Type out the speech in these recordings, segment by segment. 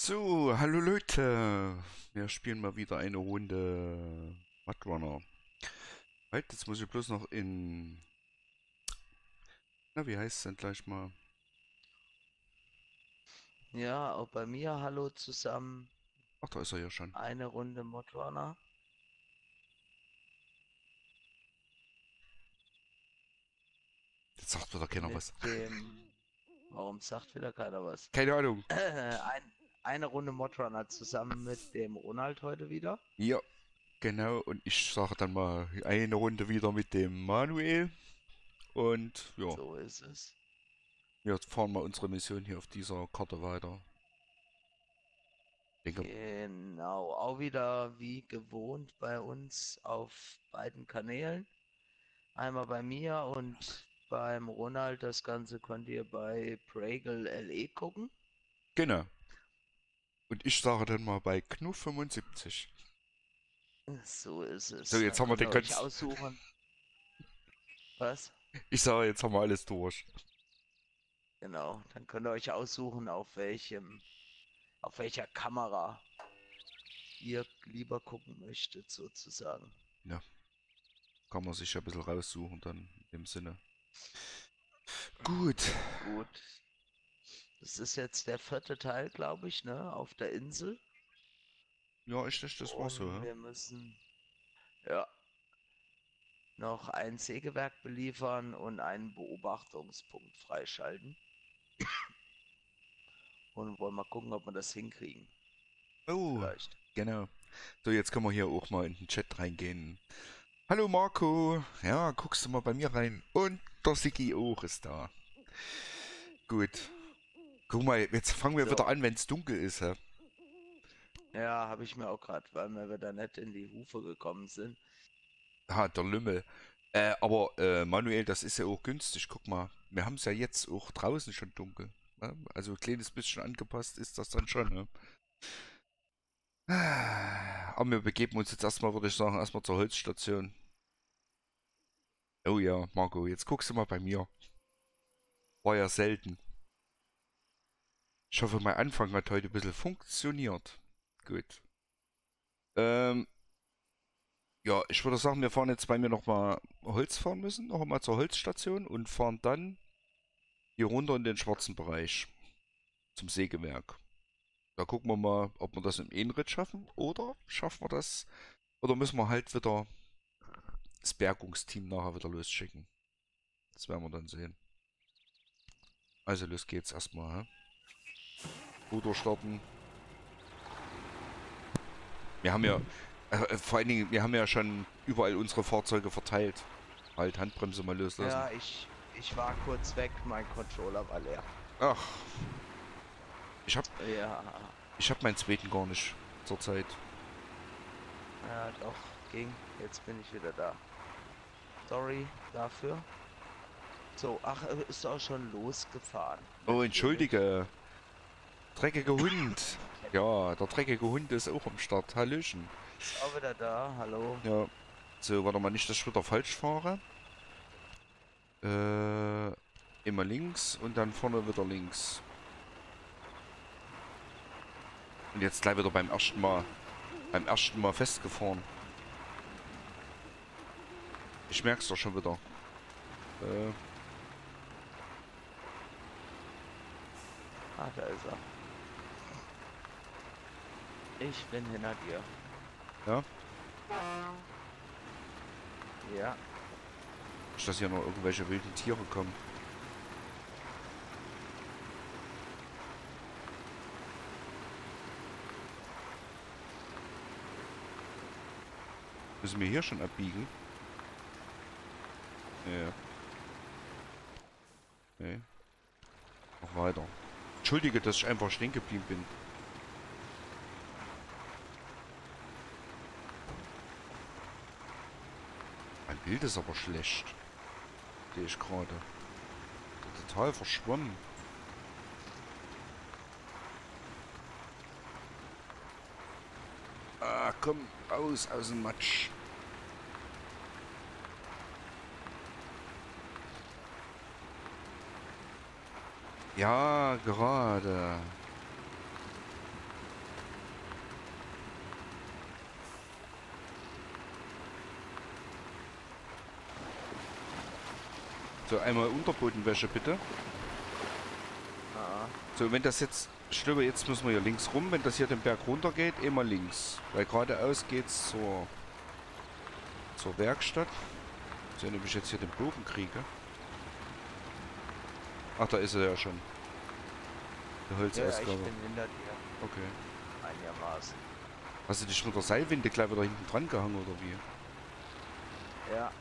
So, hallo Leute. Wir spielen mal wieder eine Runde Mudrunner. Halt, jetzt muss ich bloß noch in... Na, wie heißt es denn gleich mal? Ja, auch bei mir hallo zusammen. Ach, da ist er ja schon. Eine Runde Modrunner Jetzt sagt wieder keiner mit was. dem. Warum sagt wieder keiner was? Keine Ahnung. Eine Runde Modrunner zusammen mit dem Ronald heute wieder. Ja, genau. Und ich sage dann mal eine Runde wieder mit dem Manuel. Und ja, So ist es. wir fahren mal unsere Mission hier auf dieser Karte weiter. Denke, Genau, auch wieder wie gewohnt bei uns auf beiden Kanälen. Einmal bei mir und beim Ronald. Das Ganze könnt ihr bei Pragle LE gucken. genau. Und ich sage dann mal bei Knuff 75. So ist So, es. jetzt Dann haben wir könnt den ihr euch ganz... aussuchen. Was? Ich sage, jetzt haben wir alles durch. Genau, dann könnt ihr euch aussuchen, auf welcher Kamera ihr lieber gucken möchtet, sozusagen. Ja, kann man sich ja ein bisschen raussuchen dann in dem Sinne. Gut. Gut, das ist jetzt der vierte Teil, glaube ich, ne, auf der Insel. Ja, ich dachte, das war so, Und ja? wir müssen, ja, noch ein Sägewerk beliefern und einen Beobachtungspunkt freischalten. Und wollen mal gucken, ob wir das hinkriegen. Oh, Vielleicht. genau. So, jetzt können wir hier auch mal in den Chat reingehen. Hallo Marco. Ja, guckst du mal bei mir rein. Und der Sigi auch ist da. Gut. Guck mal, jetzt fangen wir wieder So, an, wenn es dunkel ist, hä? ja, habe ich mir auch gerade, weil wir wieder nicht in die Hufe gekommen sind. Ha, der Lümmel. Aber Manuel, das ist ja auch günstig. Guck mal, wir haben es ja jetzt auch draußen schon dunkel. Ne? Also ein kleines bisschen angepasst ist das dann schon, ne? Aber wir begeben uns jetzt erstmal, würde ich sagen, erstmal zur Holzstation. Oh ja, Marco, jetzt guckst du mal bei mir. War ja selten. Ich hoffe, mein Anfang hat heute ein bisschen funktioniert. Gut. Ähm, ja, ich würde sagen, wir fahren jetzt bei mir nochmal Holz fahren müssen, noch mal zur Holzstation und fahren dann hier runter in den schwarzen Bereich zum Sägewerk. Da gucken wir mal, ob wir das im Ehenritt schaffen oder schaffen wir das, oder müssen wir halt wieder das Bergungsteam nachher wieder losschicken. Das werden wir dann sehen. Also los geht's erstmal, hä? Motor starten. Wir haben ja, vor allen Dingen, wir haben ja schon überall unsere Fahrzeuge verteilt. Halt, Handbremse mal loslassen. Ja, ich war kurz weg, mein Controller war leer. Ach, ich hab, Ja, ich hab meinen zweiten gar nicht zurzeit. ja, doch, ging. Jetzt bin ich wieder da. Sorry dafür. So, ach, ist auch schon losgefahren. Oh, Natürlich. entschuldige. Dreckiger Hund. Ja, der dreckige Hund ist auch am Start. Hallöchen. Ist auch wieder da. Hallo. Ja. So, warte mal, nicht, dass ich wieder falsch fahre. Immer links und dann vorne wieder links. Und jetzt gleich wieder beim ersten Mal festgefahren. Ich merk's doch schon wieder. Äh, Ah, da ist er. Ich bin hinter dir. ja. Ja. Nicht, dass hier noch irgendwelche wilden Tiere kommen. Müssen wir hier schon abbiegen? Ja. Nee. Noch weiter. Entschuldige, dass ich einfach stehen geblieben bin. Mein Bild ist aber schlecht. Sehe ich gerade. Total verschwommen. Ah, komm, raus aus dem Matsch. Ja, gerade. So, einmal Unterbodenwäsche bitte. Ah, So, wenn das jetzt... Ich glaube, jetzt müssen wir hier links rum. Wenn das hier den Berg runter geht, immer links. Weil geradeaus geht's zur Werkstatt. So, wenn ich jetzt hier den Bogen kriege. Ach, da ist er ja schon. Der ja, ich Holzausgabe. bin hinter dir. Okay. Einigermaßen. Hast du dich mit der Seilwinde gleich wieder hinten dran gehangen oder wie? Ja.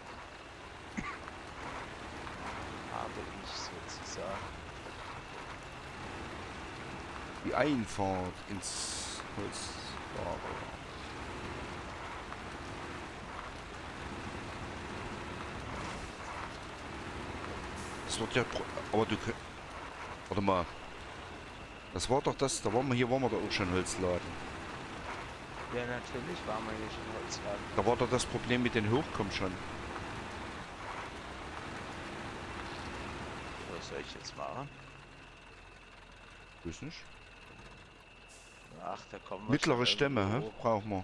Habe ich sozusagen. Die Einfahrt ins Holzlager. Das wird ja... Aber du... Warte mal. Das war doch das... Da waren wir hier, waren wir doch auch schon Holzladen. Ja, natürlich waren wir hier schon Holzladen. Da war doch das Problem mit den Hochkommen schon. Was soll ich jetzt machen? Weiß nicht. Ach, da kommen wir Mittlere schon Stämme, irgendwo hä? Brauchen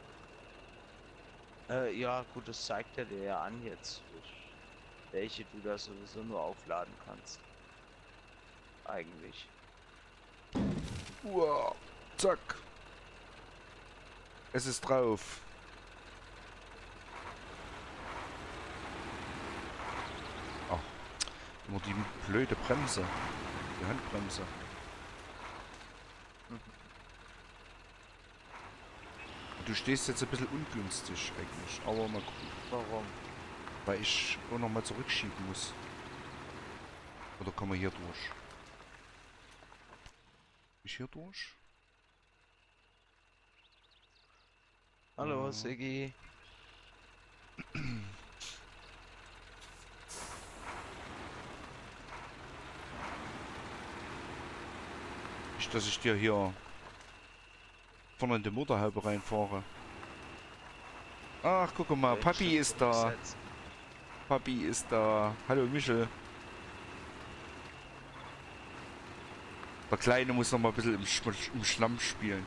wir. Ja, gut, das zeigt er dir ja an jetzt, welche du da sowieso nur aufladen kannst. Eigentlich. Uah, zack. Es ist drauf. Ach, nur die blöde Bremse. Die Handbremse. Du stehst jetzt ein bisschen ungünstig eigentlich, aber mal gucken. Warum? Weil ich auch noch mal zurückschieben muss. Oder kann man hier durch? Ich hier durch? Hallo, Ja. Siggi. Nicht, dass ich dir hier vorne in die Motorhaube reinfahre. Ach, guck mal, Papi ist da. Papi ist da. Hallo, Michel. Der Kleine muss noch mal ein bisschen im Schlamm spielen.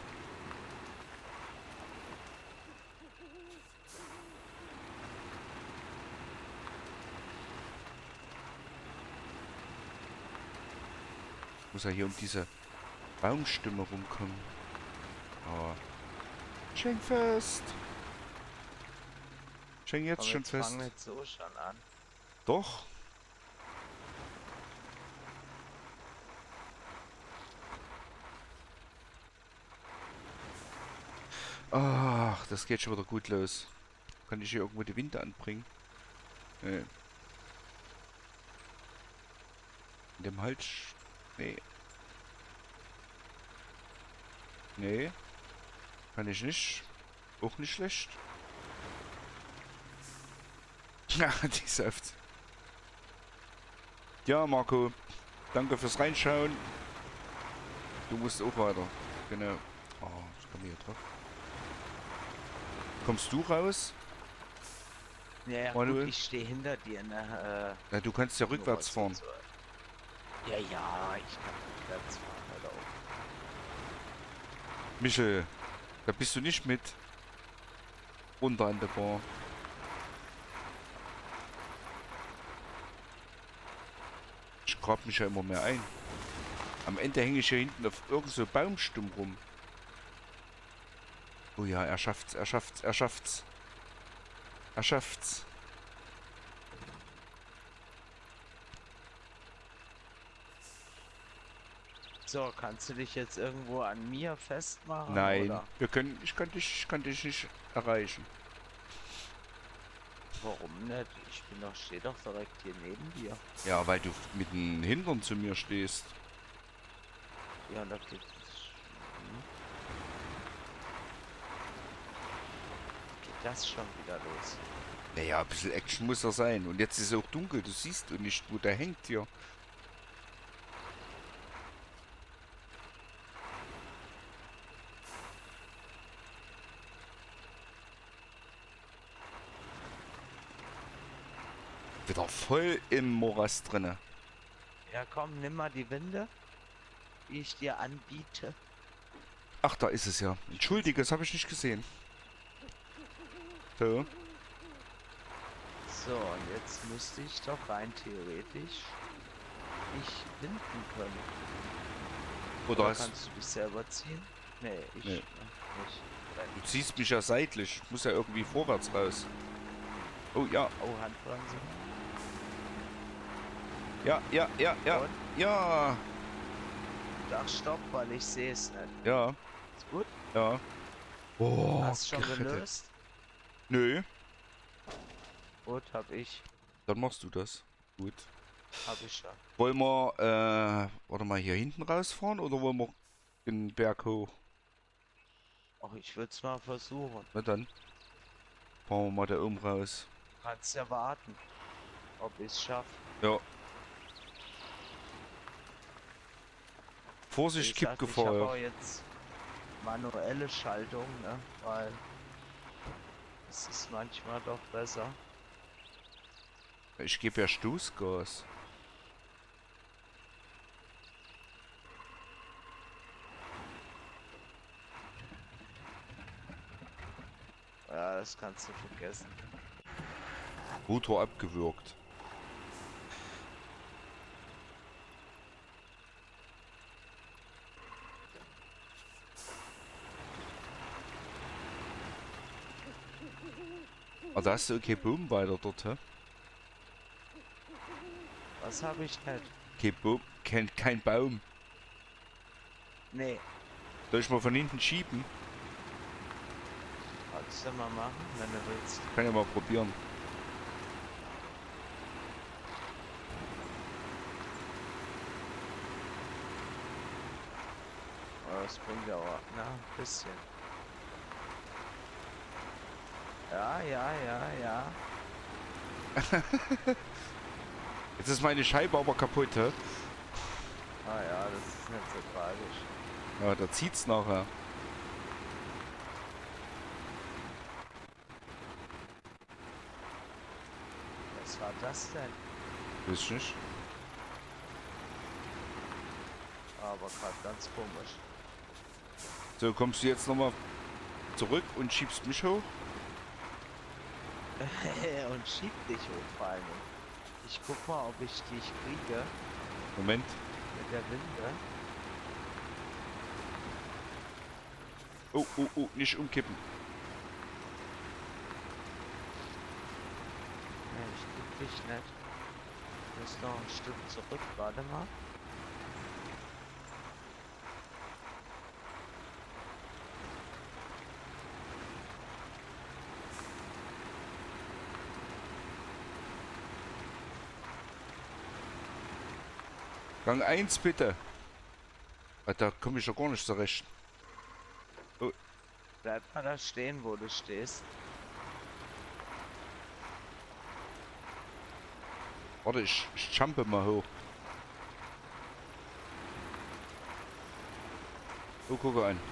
Muss er hier um diese Baumstimme rumkommen. Oh. Schenk fest. Schenk jetzt schon fest. Fang nicht so schon an. Doch. Ach, das geht schon wieder gut los. Kann ich hier irgendwo die Winde anbringen? Nee. In dem Hals... Nee. Nee. Kann ich nicht. Auch nicht schlecht. Ja, die Saft. Ja, Marco. Danke fürs Reinschauen. Du musst auch weiter. Genau. Oh, ich komme hier drauf. Kommst du raus? Ja, Manuel? gut, ich stehe hinter dir, ne? Ja, du kannst ja nur rückwärts was fahren. und so. Ja, ja, ich kann rückwärts fahren, halt auch. Michel, da bist du nicht mit. Runter an der Bar. Ich grab mich ja immer mehr ein. Am Ende hänge ich hier hinten auf irgend so Baumstumm rum. Oh ja, er schafft's, er schafft's, er schafft's. Er schafft's. So, kannst du dich jetzt irgendwo an mir festmachen? Nein, Oder? ich kann dich nicht erreichen. Warum nicht? Stehe doch direkt hier neben dir. Ja, weil du mit den Hintern zu mir stehst. Ja, da geht hm. Geht das schon wieder los? Naja, ein bisschen Action muss er sein. Und jetzt ist es auch dunkel, du siehst und nicht, wo der hängt hier. Wieder voll im Morast drinne. Ja, komm, nimm mal die Winde, die ich dir anbiete. Ach, da ist es ja. Entschuldige, das habe ich nicht gesehen. So. So, und jetzt müsste ich doch rein theoretisch dich binden können. Oder Oder hast kannst du dich selber ziehen? Nee, ich Nee. nicht. du ziehst mich ja seitlich. Ich muss ja irgendwie vorwärts raus. Oh ja. Oh, Handbremse. Ja, ja, ja, ja. Und? Ja. Ach, stopp, weil ich sehe es nicht. Ja. Ist gut? Ja. Oh, Hast schon gerettet. gelöst? Nö. Gut, hab ich. Dann machst du das. Gut. Hab ich schon. Wollen wir, warte mal, hier hinten rausfahren oder wollen wir den Berg hoch? Och, ich würde es mal versuchen. Na dann fahren wir mal da oben raus. Kannst ja warten, ob ich es schaffe. Ja. Wie Vorsicht, gesagt, ich habe Kippgefahr. auch jetzt manuelle Schaltung, ne? Weil es ist manchmal doch besser. Ich gebe ja Stoßgas. Ja, das kannst du vergessen. Motor abgewürgt. Ah, da hast du okay Boom weiter dort, hä? Was habe ich nicht? Okay, Boom, kein Baum. Nee, Soll ich mal von hinten schieben? kannst du mal machen, wenn du willst. Kann ja mal probieren. Aber das bringt ja auch, na, ein bisschen. Ja, ja, ja, ja. Jetzt ist meine Scheibe aber kaputt, hä? Ah ja, das ist nicht so tragisch. Ja, da zieht's nachher. Was war das denn? Weiß ich nicht. Aber gerade ganz komisch. So, kommst du jetzt nochmal zurück und schiebst mich hoch? Und schieb dich hoch vor allem. Ich guck mal, ob ich dich kriege Moment. mit der Winde. Oh, oh, oh, nicht umkippen. Nee, ich krieg dich nicht. Du bist noch ein Stück zurück, warte mal. Gang 1 bitte. Ah, da komme ich ja gar nicht zurecht. Bleib mal da stehen, wo du stehst. Warte, ich jumpe mal hoch. Oh, gucke an.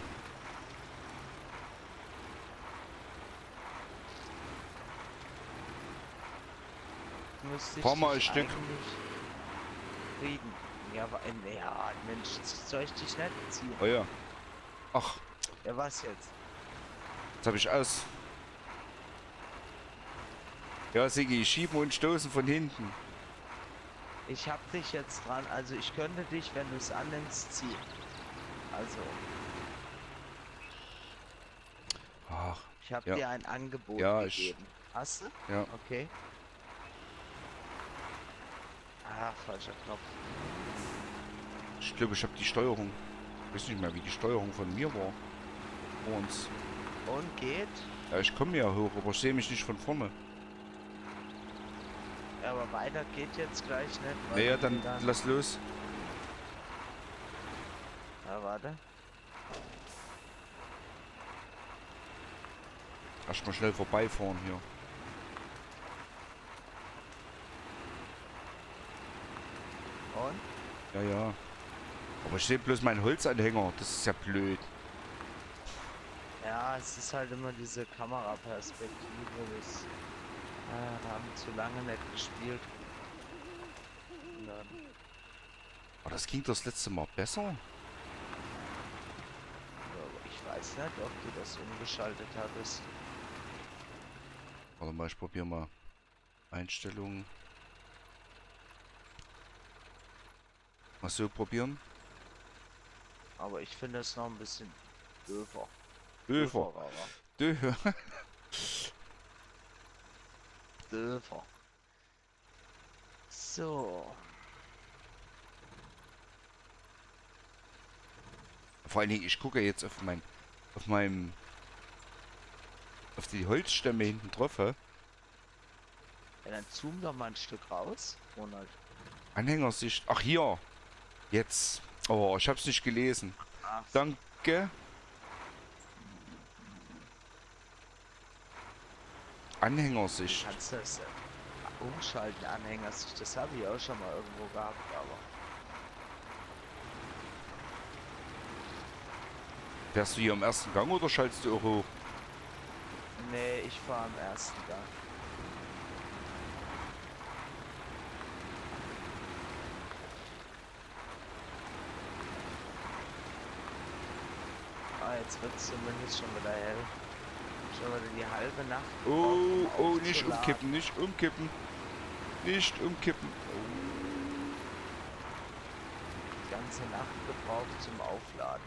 Müsste ich Fahr mal ein dich Stück. eigentlich kriegen. Ja, aber, ja, Mensch, jetzt soll ich dich nicht ziehen. Oh ja. Ach, Ja, was jetzt? jetzt habe ich aus. Ja, Sigi, schieben und stoßen von hinten. Ich hab dich jetzt dran, also ich könnte dich, wenn du es annimmst, ziehen. Also, Ach, ich habe ja. dir ein Angebot Ja, gegeben. Hast du? Ja. Okay. Ah, falscher Knopf. Ich glaube, ich habe die Steuerung. Ich weiß nicht mehr, wie die Steuerung von mir war. Vor uns. Und geht? Ja, ich komme ja hoch, aber ich sehe mich nicht von vorne. Ja, aber weiter geht jetzt gleich nicht. weil Naja, du dann wieder- lass los. Ja, warte. Erstmal schnell vorbeifahren hier. Und? Ja, ja. Aber ich sehe bloß meinen Holzanhänger. Das ist ja blöd. Ja, es ist halt immer diese Kameraperspektive. Das haben zu lange nicht gespielt. Und dann, Aber das ging das letzte Mal besser. ja, aber ich weiß nicht, ob du das umgeschaltet hattest. Warte mal, ich probiere mal. Einstellungen. Mal so probieren. Aber ich finde es noch ein bisschen döfer. Döfer. Döfer. Dö. Döfer. So. Vor allen Dingen, ich gucke jetzt auf die Holzstämme hinten drauf. Hä? Ja, dann zoom doch mal ein Stück raus, Ronald. Anhängersicht. Ach hier. Jetzt. Oh, ich hab's nicht gelesen. Ach, Danke. du Anhängersicht. kannst das umschalten, Anhängersicht. Das habe ich auch schon mal irgendwo gehabt, aber. Fährst du hier im ersten Gang oder schaltest du auch hoch? Nee, ich fahre am ersten Gang. Ah, jetzt wird es zumindest schon wieder hell. Schon wieder die halbe Nacht Oh, gebraucht, oh, um nicht aufzuladen. umkippen, nicht umkippen. Nicht umkippen. Die ganze Nacht gebraucht zum Aufladen.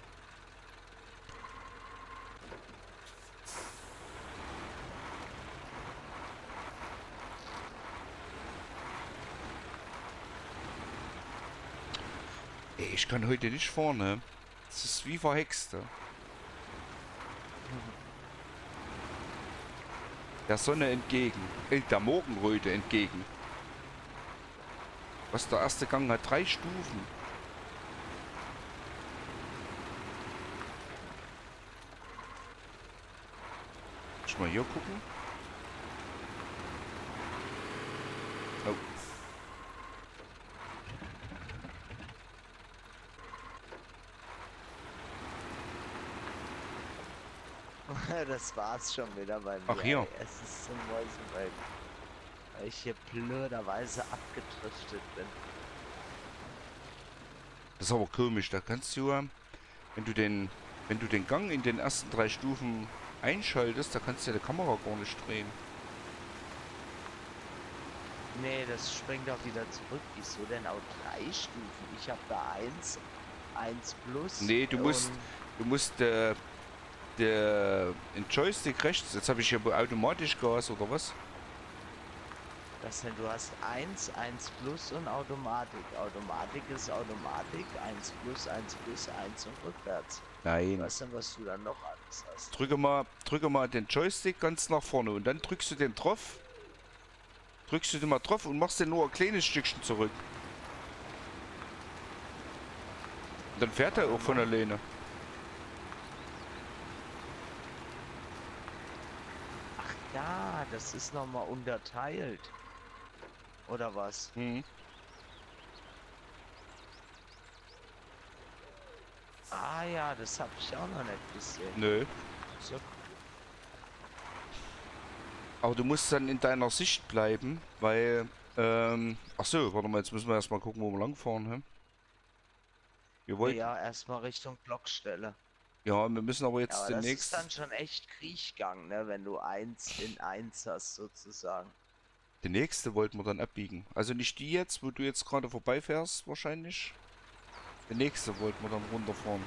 Ey, ich kann heute nicht vorne. Das ist wie verhext. Der Sonne entgegen. Der Morgenröte entgegen. Was, der erste Gang hat 3 Stufen. Muss ich mal hier gucken? Oh. Das war's schon wieder bei mir. Ach, hier. Ey. Es ist zum Mäusenwelt. Weil ich hier blöderweise abgedriftet bin. Das ist aber komisch. Da kannst du, wenn du den Gang in den ersten 3 Stufen einschaltest, da kannst du ja die Kamera gar nicht drehen. Nee, das springt auch wieder zurück. Wieso denn auch 3 Stufen? Ich habe da 1 plus. Nee, du musst den Joystick rechts. Jetzt habe ich hier automatisch Gas oder was? Was denn? Du hast 1 plus und Automatik. Automatik ist Automatik. 1 plus, 1 und rückwärts. Nein. Was denn, was du dann noch alles hast? Drücke mal den Joystick ganz nach vorne und dann drückst du den drauf. Drückst du den mal drauf und machst den nur ein kleines Stückchen zurück. Und dann fährt er auch von alleine. Ach ja, das ist nochmal unterteilt. Oder was? Mhm. Ah ja, das habe ich auch noch nicht gesehen. Nö. So, Aber du musst dann in deiner Sicht bleiben, weil... ach so, warte mal, jetzt müssen wir erstmal gucken, wo wir langfahren. Hä? Wir wollten... ja, erstmal Richtung Blockstelle. Ja, wir müssen aber Ja, jetzt aber den das ist nächsten... dann schon echt Kriechgang, ne? Wenn du 1 in 1 hast, sozusagen. Die nächste wollten wir dann abbiegen. Also nicht die jetzt, wo du jetzt gerade vorbeifährst, wahrscheinlich. Die nächste wollten wir dann runterfahren.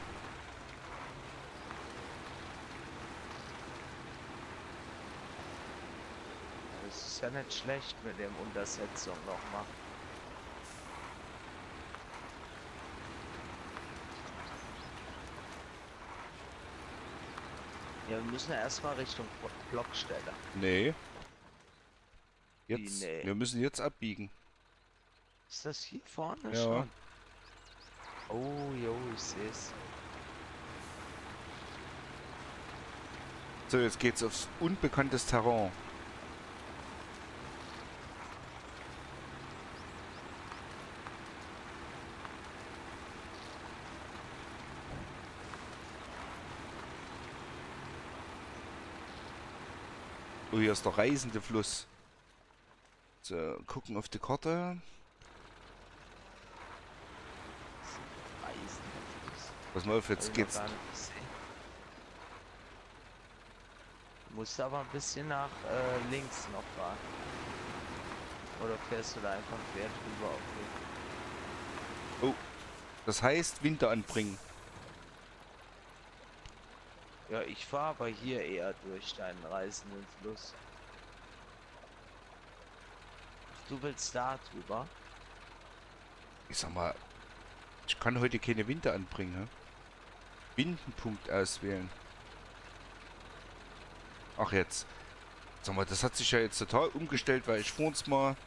Das ist ja nicht schlecht mit dem Untersetzung nochmal. Ja, wir müssen ja erstmal Richtung Blockstelle. Nee. Wie, Jetzt. nee? Wir müssen jetzt abbiegen. Ist das hier vorne Ja. schon? Oh, jo, ich sehe es. So, jetzt geht's aufs unbekanntes Terrain. Oh, hier ist der reißende Fluss. So, gucken auf die Karte. Pass mal auf, jetzt geht's. Du musst aber ein bisschen nach links noch fahren. Oder fährst du da einfach quer drüber auf Oh, das heißt Winter anbringen. den... Ja, ich fahre aber hier eher durch deinen reißenden Fluss. Ach, du willst da drüber? Ich sag mal, ich kann heute keine Winter anbringen. Hä? Windenpunkt auswählen. Ach jetzt. Sag mal, das hat sich ja jetzt total umgestellt, weil ich vor uns mal...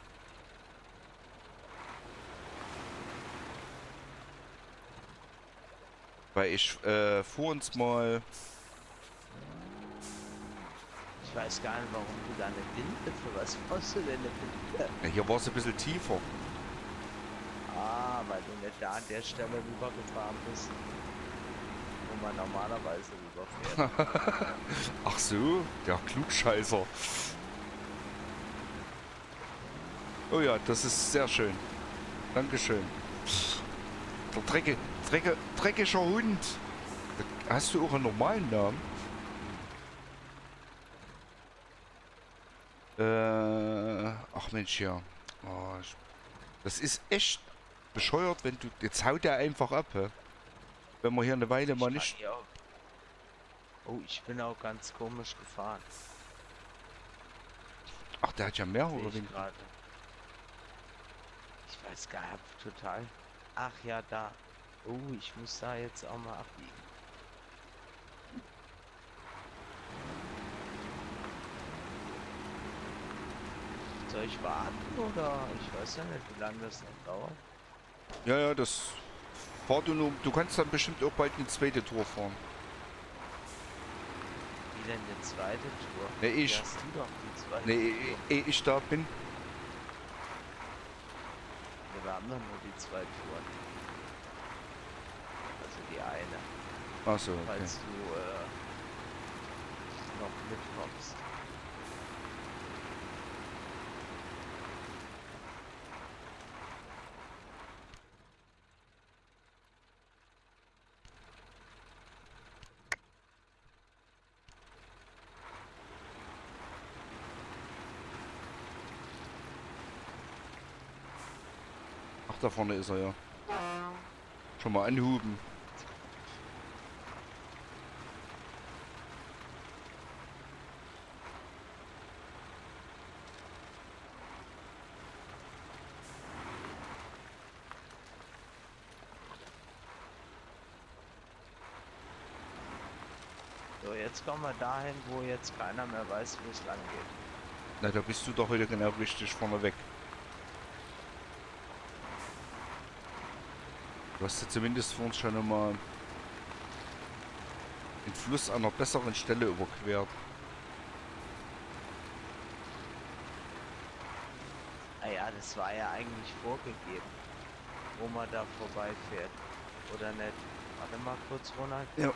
Weil ich vor uns mal... Ich weiß gar nicht, warum du da eine Winde... Für was brauchst du denn eine Winde? Ja, hier war es ein bisschen tiefer. Ah, weil du nicht da an der Stelle rübergefahren bist, wo man normalerweise rüberfährt. Ach so, der Klugscheißer. Oh ja, das ist sehr schön. Dankeschön. Der dreckiger Hund. Hast du auch einen normalen Namen? Ach Mensch, ja. Oh, das ist echt bescheuert, wenn du... Jetzt haut der einfach ab, hä? Wenn man hier eine Weile mal nicht... Oh, ich bin auch ganz komisch gefahren. Ach, der hat ja mehrere Sehe ich Winkel. gerade. Ich weiß gar nicht, total. Ach ja, da. Oh, ich muss da jetzt auch mal abbiegen. Soll ich warten oder? Ich weiß ja nicht, wie lange das noch dauert. Ja, ja, das... Fahr du nur... Du kannst dann bestimmt auch bald eine zweite Tour fahren. Wie denn die zweite Tour? Ne, Wie ich... hast du doch die zweite Ne, Tour? ehe ich da bin. Ja, wir haben doch nur die zwei Touren. Also die eine. Ach so, okay. Falls du noch mitkommst. Ach, da vorne ist er ja. Schon mal anhuben. So, jetzt kommen wir dahin, wo jetzt keiner mehr weiß, wo es lang geht. Na, da bist du doch heute genau richtig vorne weg. Du hast ja zumindest vor uns schon einmal den Fluss an einer besseren Stelle überquert. Naja, das war ja eigentlich vorgegeben, wo man da vorbeifährt. Oder nicht? Warte mal kurz, Ronald. Ja.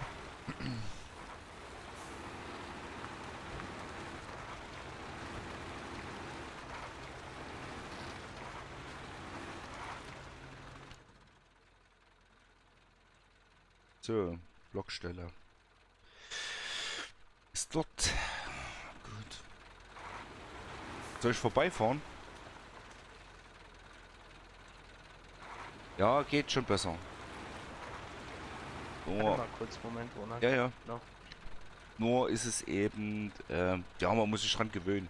So, Blockstelle. Ist dort. Gut. Soll ich vorbeifahren? Ja, geht schon besser. Warte Nur, mal kurz, Moment, Ronald. ja, ja. Noch. Nur ist es eben, ja, man muss sich dran gewöhnen.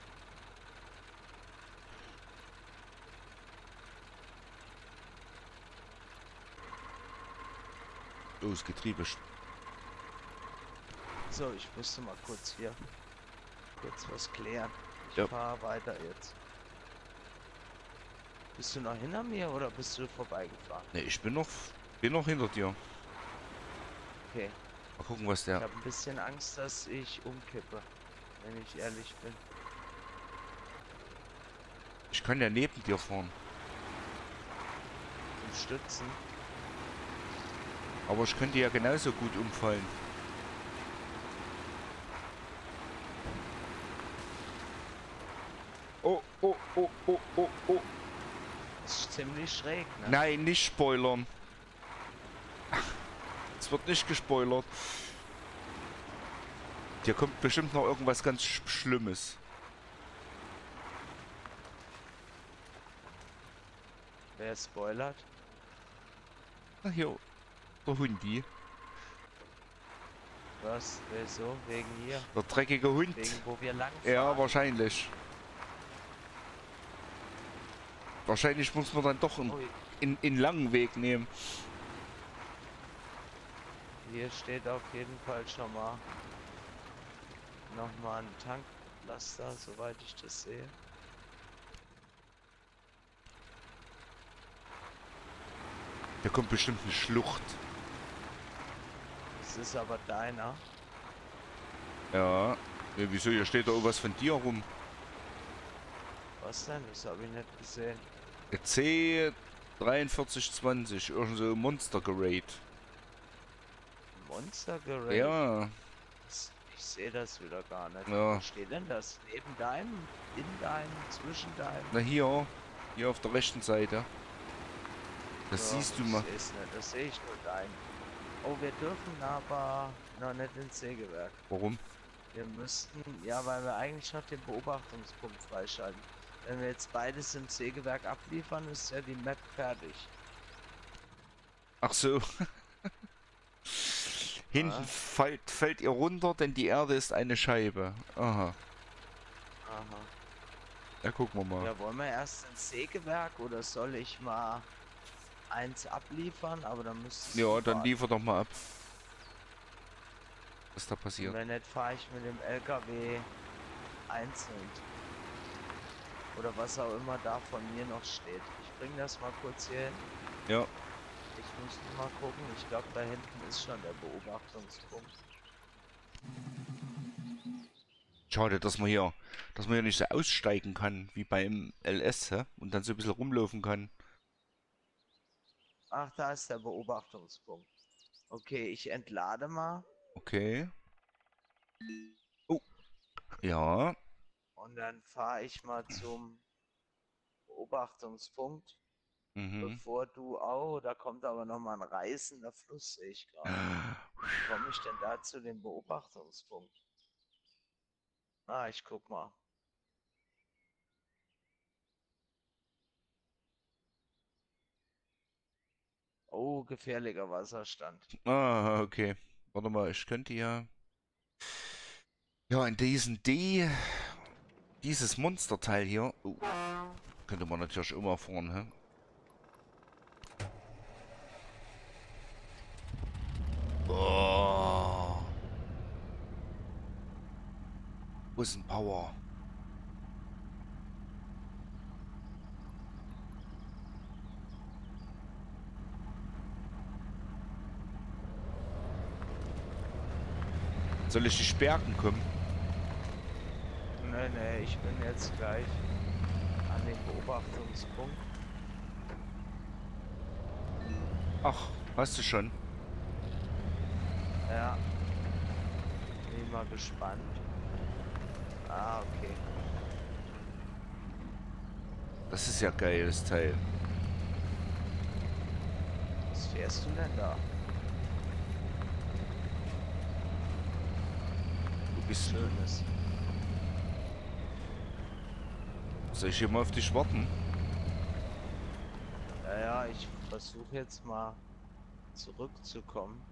Oh, das Getriebe. So, ich musste mal kurz hier was klären. Ich Ja. fahre weiter jetzt. Bist du noch hinter mir oder bist du vorbeigefahren? Ne, ich bin noch hinter dir. Okay. Mal gucken, was Ich der... habe ein bisschen Angst, dass ich umkippe, wenn ich ehrlich bin. Ich kann ja neben dir fahren. Zum Stützen. Aber ich könnte ja genauso gut umfallen. Oh, oh, oh, oh, oh, oh. Das ist ziemlich schräg, ne? Nein, nicht spoilern. Es wird nicht gespoilert. Hier kommt bestimmt noch irgendwas ganz Schlimmes. Wer spoilert? Na hier, der Hundi. Was? Wieso? Wegen hier? Der dreckige Hund. Wegen wo wir lang Ja, fahren? wahrscheinlich. Wahrscheinlich muss man dann doch Ui, einen langen Weg nehmen. hier steht auf jeden Fall schon mal nochmal ein Tanklaster, soweit ich das sehe. Da kommt bestimmt eine Schlucht. Das ist aber deiner. Ja. Ja, wieso? Hier steht da irgendwas von dir rum. Was denn? Das habe ich nicht gesehen. C4320, irgend so Monster-Gerät. Monster-Gerät? Ja, Ich sehe das wieder gar nicht. Ja. Wo steht denn das? Neben deinem? In deinem? Zwischen deinem? na hier auf der rechten Seite. Das Ja, siehst du ich mal. seh's nicht. Das sehe ich nur dein. Oh, wir dürfen aber noch nicht ins Sägewerk. Warum? Wir müssten, ja, weil wir eigentlich noch den Beobachtungspunkt freischalten. Wenn wir jetzt beides im Sägewerk abliefern, ist ja die Map fertig. Ach so. Hinten fällt ihr runter, denn die Erde ist eine Scheibe. Aha. Aha. Ja, gucken wir mal. Ja, wollen wir erst ins Sägewerk oder soll ich mal eins abliefern? Aber dann müsstest du Ja, dann fahren. liefer doch mal ab. Was da Und passiert. wenn nicht, fahre ich mit dem LKW einzeln. Oder was auch immer da von mir noch steht. Ich bringe das mal kurz hier hin. Ja. Ich muss nur mal gucken. Ich glaube, da hinten ist schon der Beobachtungspunkt. Schade, dass man hier nicht so aussteigen kann, wie beim LS, hä? Und dann so ein bisschen rumlaufen kann. Ach, da ist der Beobachtungspunkt. Okay, ich entlade mal. Okay. Oh. Ja. Und dann fahre ich mal zum Beobachtungspunkt. Mhm. Bevor du auch, da kommt aber noch mal ein reißender Fluss, sehe ich gerade. Wie komme ich denn da zu dem Beobachtungspunkt? Ah, ich guck mal. Oh, gefährlicher Wasserstand. Ah, okay. Warte mal, ich könnte ja... Ja, in dieses Monsterteil hier... Oh, könnte man natürlich immer fahren, hä? Oh. Power. Soll ich die Bergen kommen? Nee, ich bin jetzt gleich an dem Beobachtungspunkt. Ach, hast du schon? Ja. Bin mal gespannt. Ah, okay. Das ist ja geil, das Teil. Was fährst du denn da? Du bist... Schönes. Soll ich hier mal auf dich warten? Ja, ich versuche jetzt mal zurückzukommen.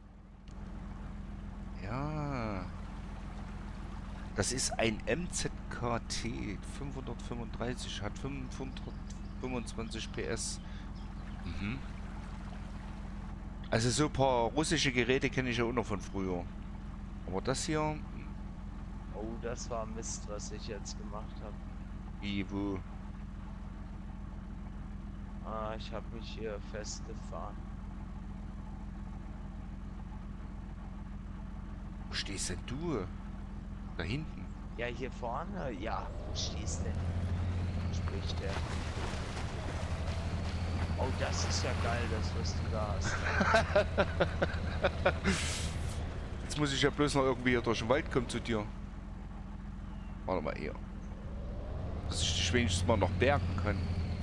Ja. Das ist ein MZKT 535, hat 525 PS. Mhm. Also so ein paar russische Geräte kenne ich ja auch noch von früher. Aber das hier... Oh, das war Mist, was ich jetzt gemacht habe. Wie, wo? Ah, ich habe mich hier festgefahren. Wo stehst denn du? Da hinten. Ja, hier vorne. Ja, wo stehst denn? Spricht der. Oh, das ist ja geil, das, was du da hast. Jetzt muss ich ja bloß noch irgendwie hier durch den Wald kommen zu dir. Warte mal eher. Dass ich dich wenigstens mal noch bergen kann.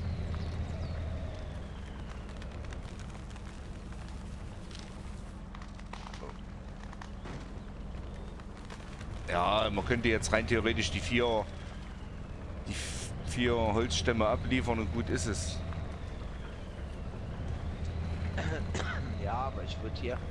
Ja, man könnte jetzt rein theoretisch die vier Holzstämme abliefern und gut ist es. klar, aber ich würde hier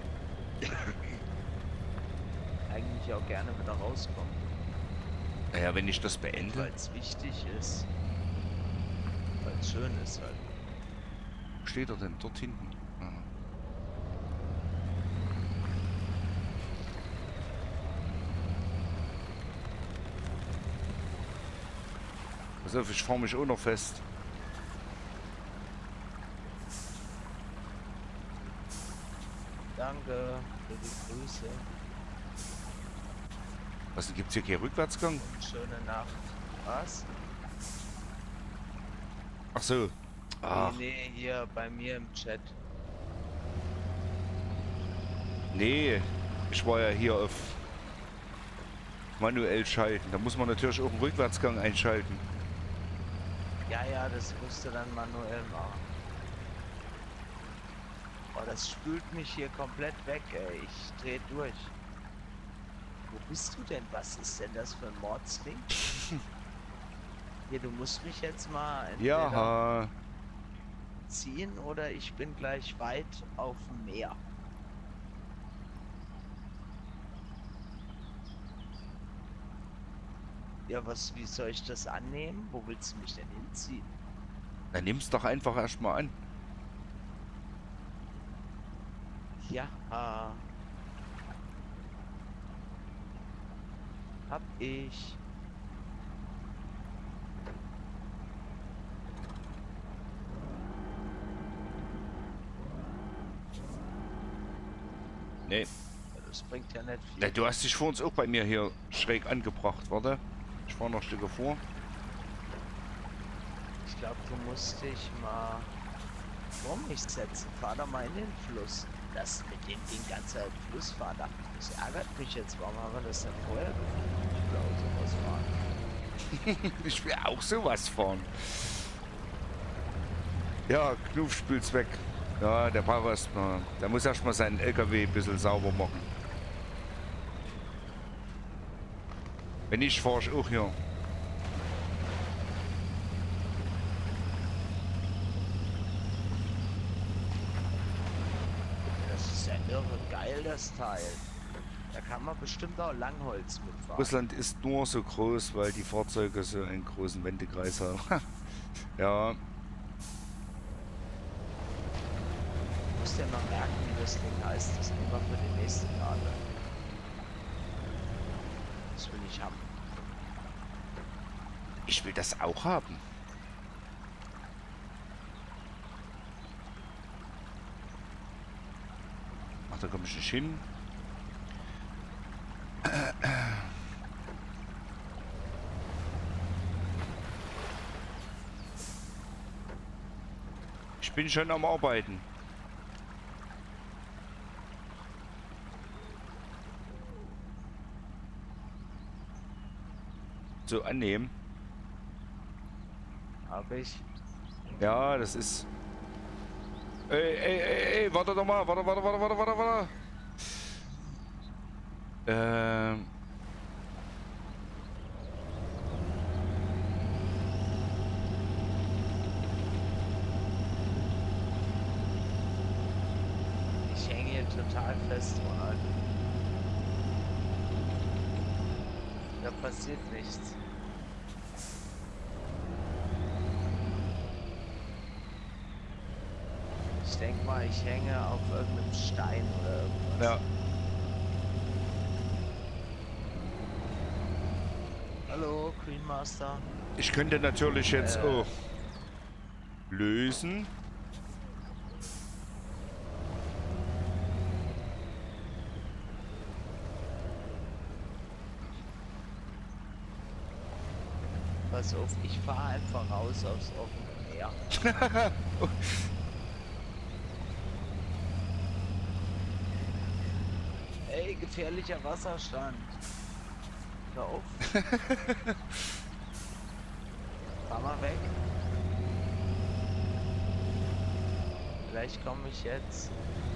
eigentlich auch gerne wieder rauskommen, Naja, wenn ich das beende. weil es wichtig ist, weil es schön ist halt. Wo steht er denn? Dort hinten. Aha. Pass auf, ich fahre mich auch noch fest. Danke für die Grüße Was, gibt's hier keinen Rückwärtsgang? und schöne Nacht. Was? Ach so. Ach, Nee, hier bei mir im Chat. nee. Ich war ja hier auf manuell schalten. Da muss man natürlich auch einen Rückwärtsgang einschalten. Ja, das musst du dann manuell machen. Oh, das spült mich hier komplett weg, ey. Ich dreh durch. Wo bist du denn? Was ist denn das für ein Mordsding? Hier, du musst mich jetzt mal entweder Ja. ziehen oder ich bin gleich weit auf dem Meer. Ja, wie soll ich das annehmen? Wo willst du mich denn hinziehen? Dann nimm's doch einfach erstmal an. Ja, hab ich. Nee. Ja, das bringt ja nicht viel. Na, du hast dich vor uns auch bei mir hier schräg angebracht. Warte. Ich fahre noch Stücke vor. Ich glaube, du musst dich mal vor mich setzen. Fahr da mal in den Fluss. Das mit dem Ding ganze Flussfahrer. Das ärgert mich jetzt. Warum haben wir das denn vorher gefunden? Ich will auch sowas fahren. Ich will auch sowas fahren. Ja, Knuf spült's weg. Ja, der braucht erstmal. Der muss erstmal seinen LKW ein bisschen sauber machen. Wenn nicht, fahr ich auch hier. Das ist ja irre geil, das Teil. Da kann man bestimmt auch Langholz mitfahren. Russland ist nur so groß, weil die Fahrzeuge so einen großen Wendekreis haben. Ja, Ich muss ja noch merken, wie das Ding heißt. Das nehmen wir für die nächste Karte. Das will ich haben. ich will das auch haben. Ach, da komme ich nicht hin. Ich bin schon am Arbeiten. So annehmen. Hab ich. Ja, das ist. Ey, warte doch mal, warte. Ähm. Ich hänge hier total fest, Ronald. Da passiert nichts. Ich denke mal, ich hänge auf irgendeinem Stein oder irgendwas. Ja. Hallo, Queen Master. Ich könnte natürlich jetzt auch lösen. Pass auf, ich fahre einfach raus aufs offene Meer. Ey, gefährlicher Wasserstand. Hör auf. Fahr mal weg. Vielleicht komme ich jetzt.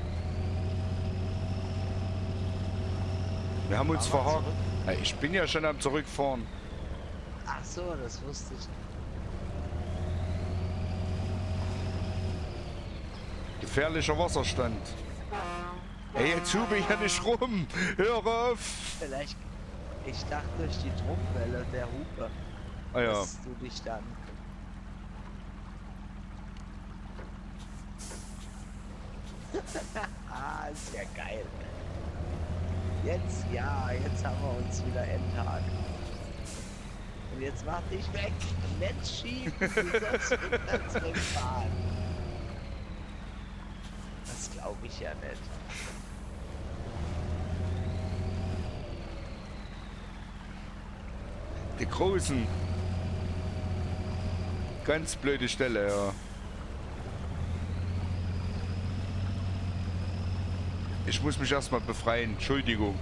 Wir haben uns Fahr mal verhakt. zurück. Ja, ich bin ja schon am Zurückfahren. Ach so, das wusste ich nicht. Gefährlicher Wasserstand. Ey, jetzt hube ich ja nicht rum. Hör auf. Vielleicht, ich dachte durch die Druckwelle der Hupe, Ah ja. dass du dich dann... Ah, ist ja geil. Jetzt, ja, jetzt haben wir uns wieder Endtag. Und jetzt mach dich weg. Netz schieben, du sollst rückwärts wegfahren. Das glaube ich ja nicht. Die Großen. Ganz blöde Stelle, ja. Ich muss mich erstmal befreien. Entschuldigung.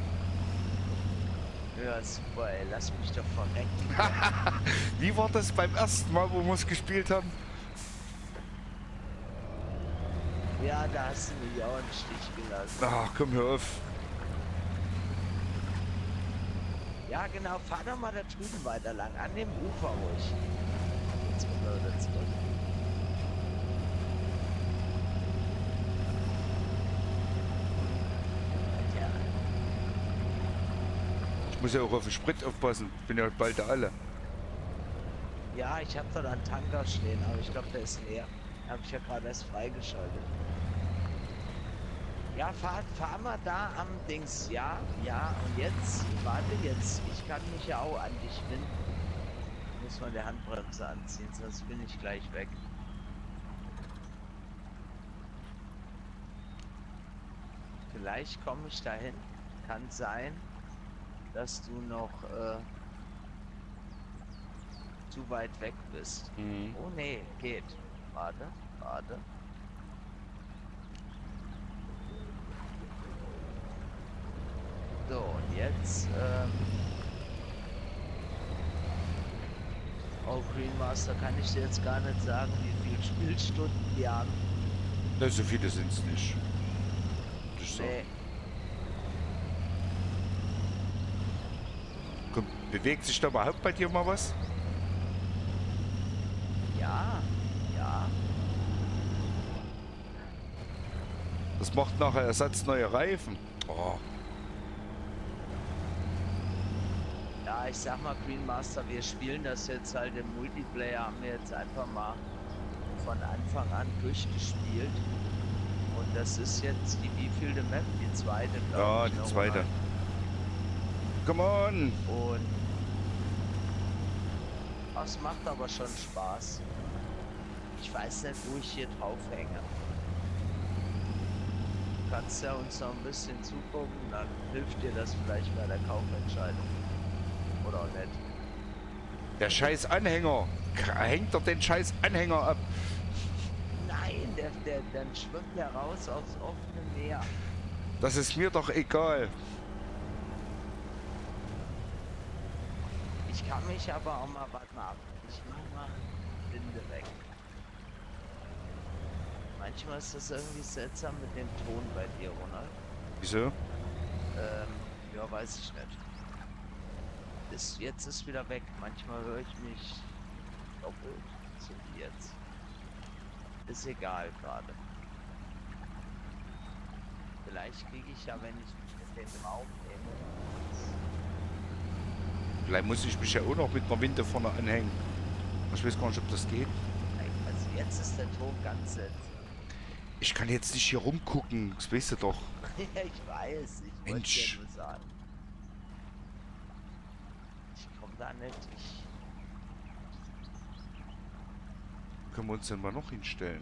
Ja, super, ey, lass mich doch verrecken. Wie war das beim ersten Mal, wo wir es gespielt haben? Ja, da hast du mich auch einen Stich gelassen. Ach, komm, hör auf. Ja, genau, fahr doch mal da drüben weiter lang, an dem Ufer ruhig. Jetzt kommen wir wieder zurück. Ja, Ich muss ja auch auf den Sprit aufpassen. Bin ja bald da alle. ja, ich habe dort einen Tanker stehen, aber ich glaube, der ist leer. Habe ich ja gerade erst freigeschaltet. Ja, fahr mal da am Dings. Ja, ja, und jetzt, warte jetzt. Ich kann mich ja auch an dich binden. Muss man die Handbremse anziehen, sonst bin ich gleich weg. Vielleicht komme ich dahin. Kann sein, dass du noch zu weit weg bist. Mhm. Oh nee, geht. Warte, warte. So, und jetzt, oh, Green Master, kann ich dir jetzt gar nicht sagen, wie viele Spielstunden wir haben. Na, so viele sind es nicht. Das ist so. Nee, Komm, bewegt sich da überhaupt bei dir mal was? ja, ja. Das macht nachher Ersatz neue Reifen. Oh. Ja, ich sag mal, Green Master, wir spielen das jetzt halt im Multiplayer, haben wir jetzt einfach mal von Anfang an durchgespielt. Und das ist jetzt die wievielte Map? Die zweite, glaube Ja, ich. die ne, zweite. Ronald? Come on! Und das macht aber schon Spaß. Ich weiß nicht, wo ich hier drauf hänge. Du kannst ja uns noch ein bisschen zugucken, dann hilft dir das vielleicht bei der Kaufentscheidung. Oder auch nicht. Der scheiß Anhänger! Hängt doch den scheiß Anhänger ab! Nein, dann schwimmt der raus aufs offene Meer. Das ist mir doch egal. Ich kann mich aber auch mal, warte mal ab. Ich mach mal Binde weg. Manchmal ist das irgendwie seltsam mit dem Ton bei dir, Ronald. Wieso? Ja, weiß ich nicht. Jetzt ist wieder weg. Manchmal höre ich mich doppelt, so wie jetzt. Ist egal gerade. Vielleicht kriege ich ja, wenn ich mich mit dem aufnehme. Vielleicht muss ich mich ja auch noch mit einer Winde vorne anhängen. Ich weiß gar nicht, ob das geht. Also jetzt ist der Ton ganz seltsam. Ich kann jetzt nicht hier rumgucken. Das weißt du doch. Ja, ich weiß. Ich wollte Mensch. ja nur sagen. Ich komme da nicht. Können wir uns denn mal noch hinstellen?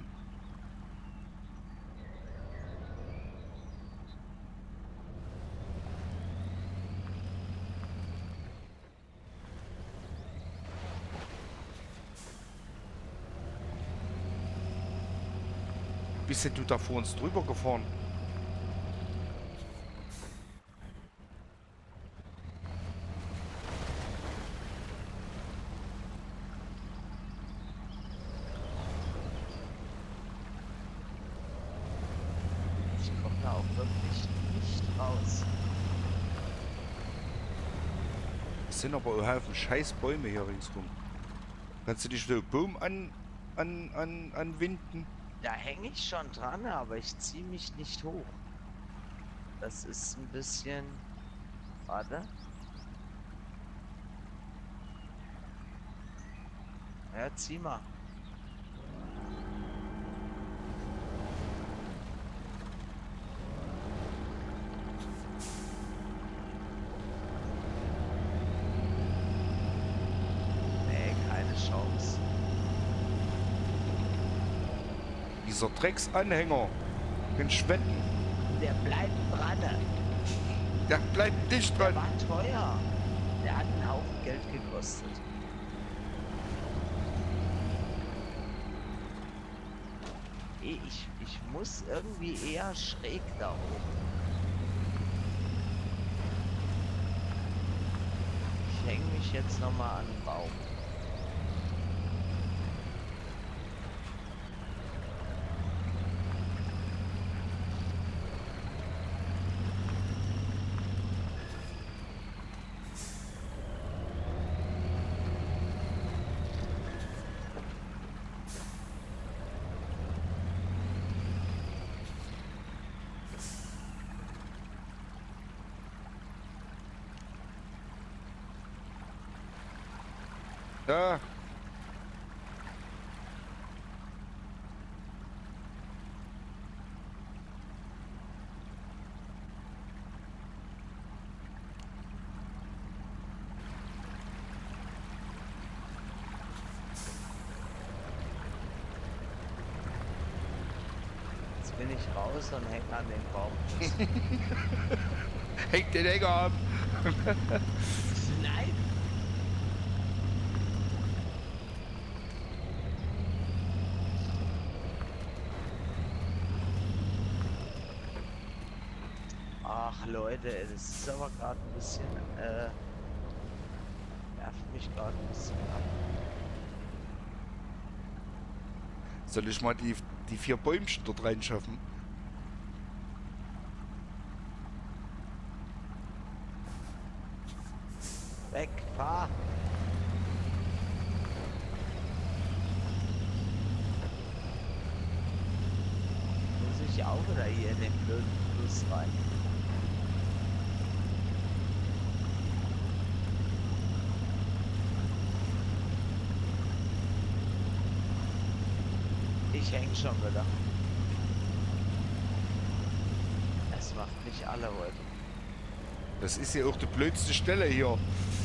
Bist denn du da vor uns drüber gefahren? Ich komme da auch wirklich nicht raus. Es sind aber ein Haufen scheiß Bäume hier ringsrum. Kannst du dich so Baum anwinden? Da hänge ich schon dran, aber ich ziehe mich nicht hoch. Das ist ein bisschen. Warte. Ja, zieh mal. Nee, keine Chance. Dieser Drecksanhänger. Den Schwetten. Der bleibt dran. Der bleibt nicht Der dran. war teuer. Der hat einen Haufen Geld gekostet. Ich muss irgendwie eher schräg da hoch. Ich hänge mich jetzt nochmal an den Baum. Ja. Jetzt bin ich raus und hänge an den Baum. Hängt den Hänger ab. Nein! Ach Leute, das ist aber gerade ein bisschen, nervt mich gerade ein bisschen ab. Soll ich mal die 4 Bäumchen dort reinschaffen? Weg, fahr! Muss ich auch wieder hier in den blöden Fluss rein. Ich häng schon wieder. Es macht mich alle heute. Das ist ja auch die blödste Stelle hier.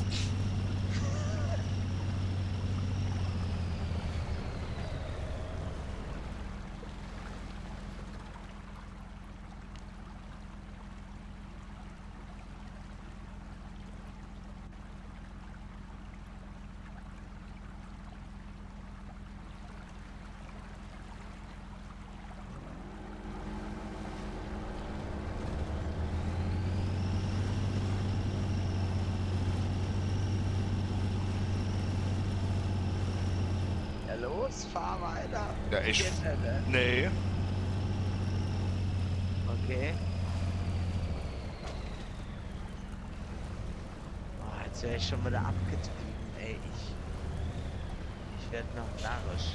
Ja los, fahr weiter. Ja, ich. Geht nicht, ne? Nee. Okay. Oh, jetzt wäre ich schon wieder abgetrieben, ey. Ich werde noch narrisch.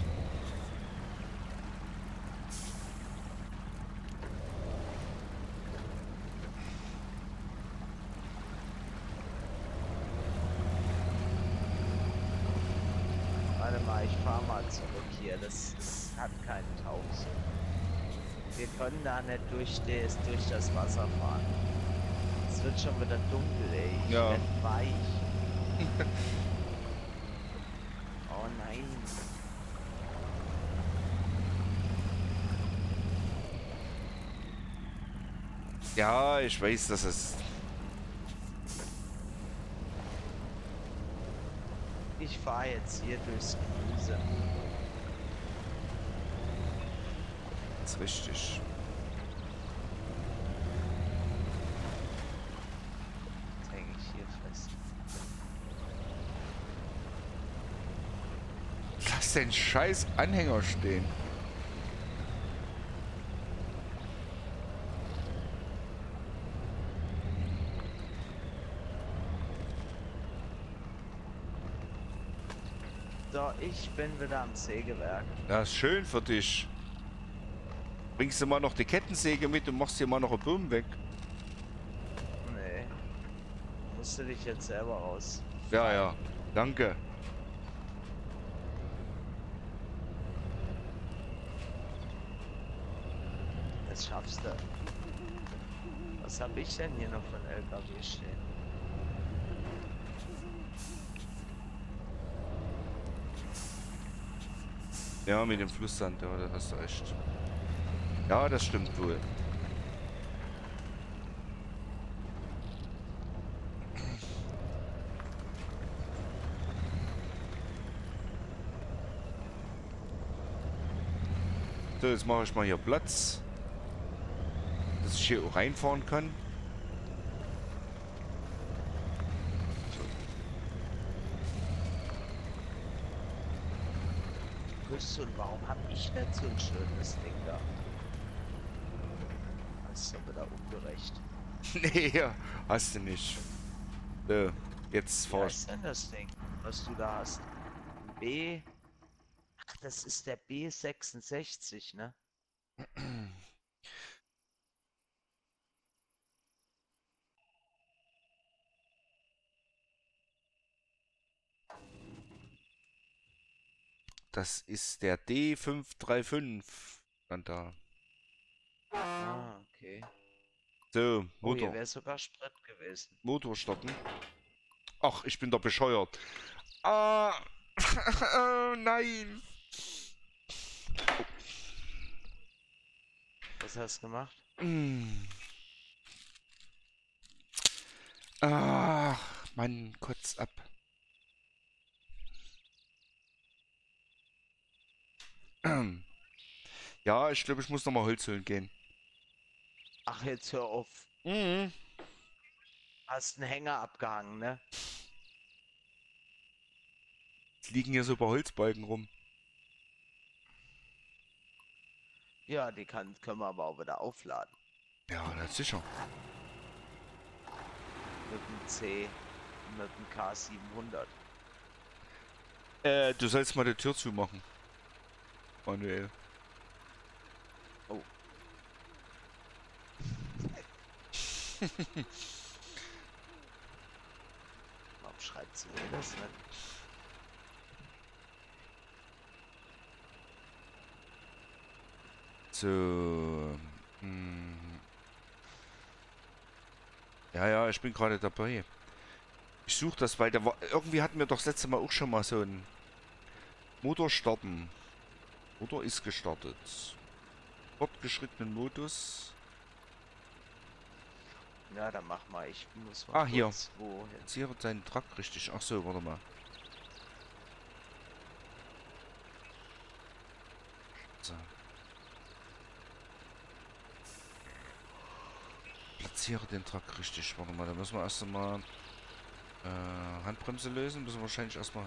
Warte mal, ich fahr mal zurück hier. Das hat keinen Tauch. Wir können da nicht durch das Wasser fahren. Es wird schon wieder dunkel, ey. Ich Ja. werd weich. Oh nein. Ja, ich weiß, dass es. Ich fahre jetzt hier durchs Gemüse. Das ist richtig. Jetzt hänge ich hier fest. Lass den scheiß Anhänger stehen. So, ich bin wieder am Sägewerk. Das ist schön für dich. Bringst du mal noch die Kettensäge mit und machst hier mal noch einen Baum weg? Nee, musst du dich jetzt selber raus. Ja, ja. Danke. Das schaffst du. Was habe ich denn hier noch von LKW stehen? Ja, mit dem Flusssand, ja, da hast du recht. Ja, das stimmt wohl. So, jetzt mache ich mal hier Platz, dass ich hier auch reinfahren kann. Grüß und warum habe ich nicht so ein schönes Ding da? Das ist doch wieder ungerecht. Nee, ja, hast du nicht. So, jetzt Wie fahr ich. heißt denn das Ding, was du da hast? B. Ach, das ist der B66, ne? Das ist der D535. Stand da. Ah, okay. So, Oh, hier wäre sogar Sprit gewesen. Motor starten. Ach, ich bin doch bescheuert. Ah, oh, nein. Was hast du gemacht? Mm. Ach, Mann, kurz ab. Ja, ich glaube, ich muss nochmal Holz holen gehen. Ach, jetzt hör auf. Mhm. Hast einen Hänger abgehangen, ne? Es liegen hier so ein paar Holzbalken rum. Ja, können wir aber auch wieder aufladen. Ja, na sicher. Mit dem C, mit dem K700. Du sollst mal die Tür zumachen, Manuel. Oh. Warum schreibt sie mir das nicht? So. hm. Ja, ja, ich bin gerade dabei. Ich suche das weiter. Irgendwie hatten wir doch das letzte Mal auch schon mal so ein Motor starten. Motor ist gestartet. Fortgeschrittenen Modus. Ja, dann mach mal. Ich muss mal Ah, hier. kurz wohin. Platziere deinen Truck richtig. Ach so, warte mal. So. Platziere den Truck richtig. Warte mal, da müssen wir erst einmal Handbremse lösen. Müssen wir wahrscheinlich erstmal.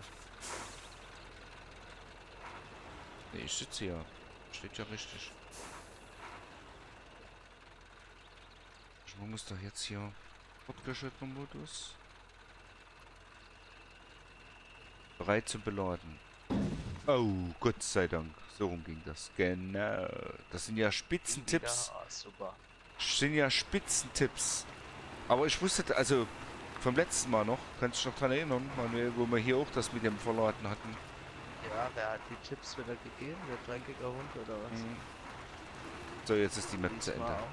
Ne, ich sitze hier. Steht ja richtig. Ich muss doch jetzt hier fortgeschrittener Modus. Bereit zum Beladen. Oh, Gott sei Dank. So rum ging das. Genau. Das sind ja Bin wieder. Spitzentipps. Ah, super. Das sind ja Spitzentipps. Aber ich wusste, also vom letzten Mal noch, kannst du dich noch dran erinnern, Manuel, wo wir hier auch das mit dem Verladen hatten. Ja, wer hat die Tipps wieder gegeben? Der dreckige Hund oder was? Mhm. So, jetzt ist die Map zu Diesmal Ende. auch.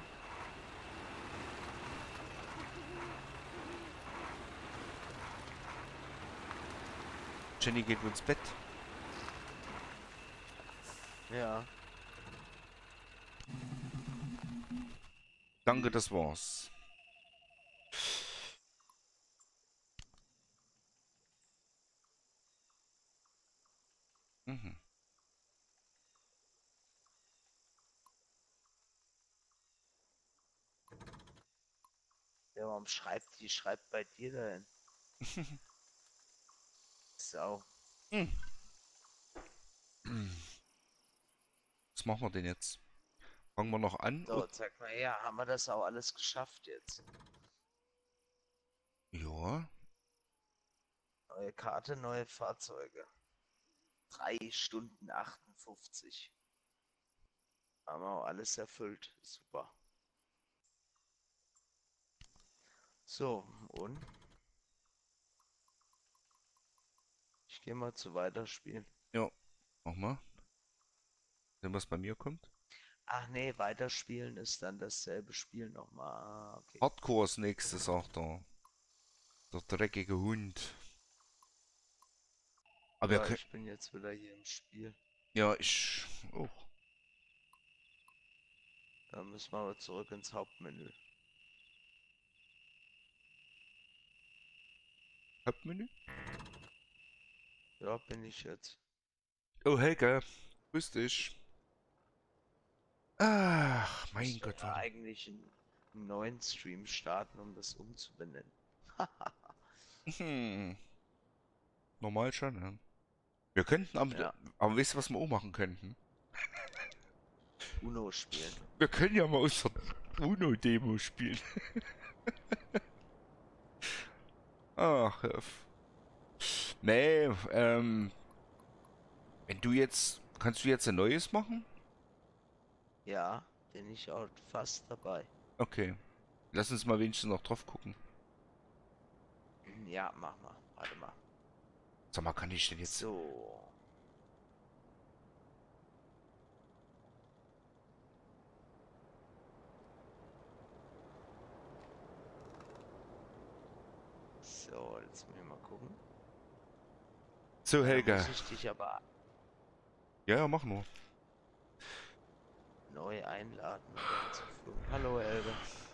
Jenny geht ins Bett. Ja. Danke, das war's. Mhm. Ja, warum schreibt bei dir denn? Sau. Mhm. Was machen wir denn jetzt? Fangen wir noch an? So, sag mal her, haben wir das auch alles geschafft jetzt? Ja. Neue Karte, neue Fahrzeuge. 3 Stunden 58. Haben wir auch alles erfüllt. Super. So, und ich gehe mal zu Weiterspielen. Ja, mach mal. Wenn was bei mir kommt. Ach nee, Weiterspielen ist dann dasselbe Spiel nochmal. Ah, okay. Hardcore als nächstes, sagt er. Der dreckige Hund. Aber wir Ja, können. ich bin jetzt wieder hier im Spiel. Ja, ich. Oh. Dann müssen wir aber zurück ins Hauptmenü. Hauptmenü? Ja, bin ich jetzt. Oh, Helga. Grüß dich. Ach, mein Müsste Gott, ja warte. eigentlich einen neuen Stream starten, um das umzubenennen. Hm. Normal schon, ja. Wir könnten Ja, aber weißt du, was wir auch machen könnten? Uno spielen. Wir können ja mal aus der UNO-Demo spielen. Ach, nee, wenn du jetzt, kannst du jetzt ein neues machen? Ja, bin ich auch fast dabei. Okay, lass uns mal wenigstens noch drauf gucken. Ja, mach mal. Warte mal. Sag mal, kann ich denn jetzt? So. So, jetzt müssen wir mal gucken. So, Da Helga. muss ich dich aber Ja, ja, mach nur. neu einladen oder hinzufügen. Hallo, Elbe.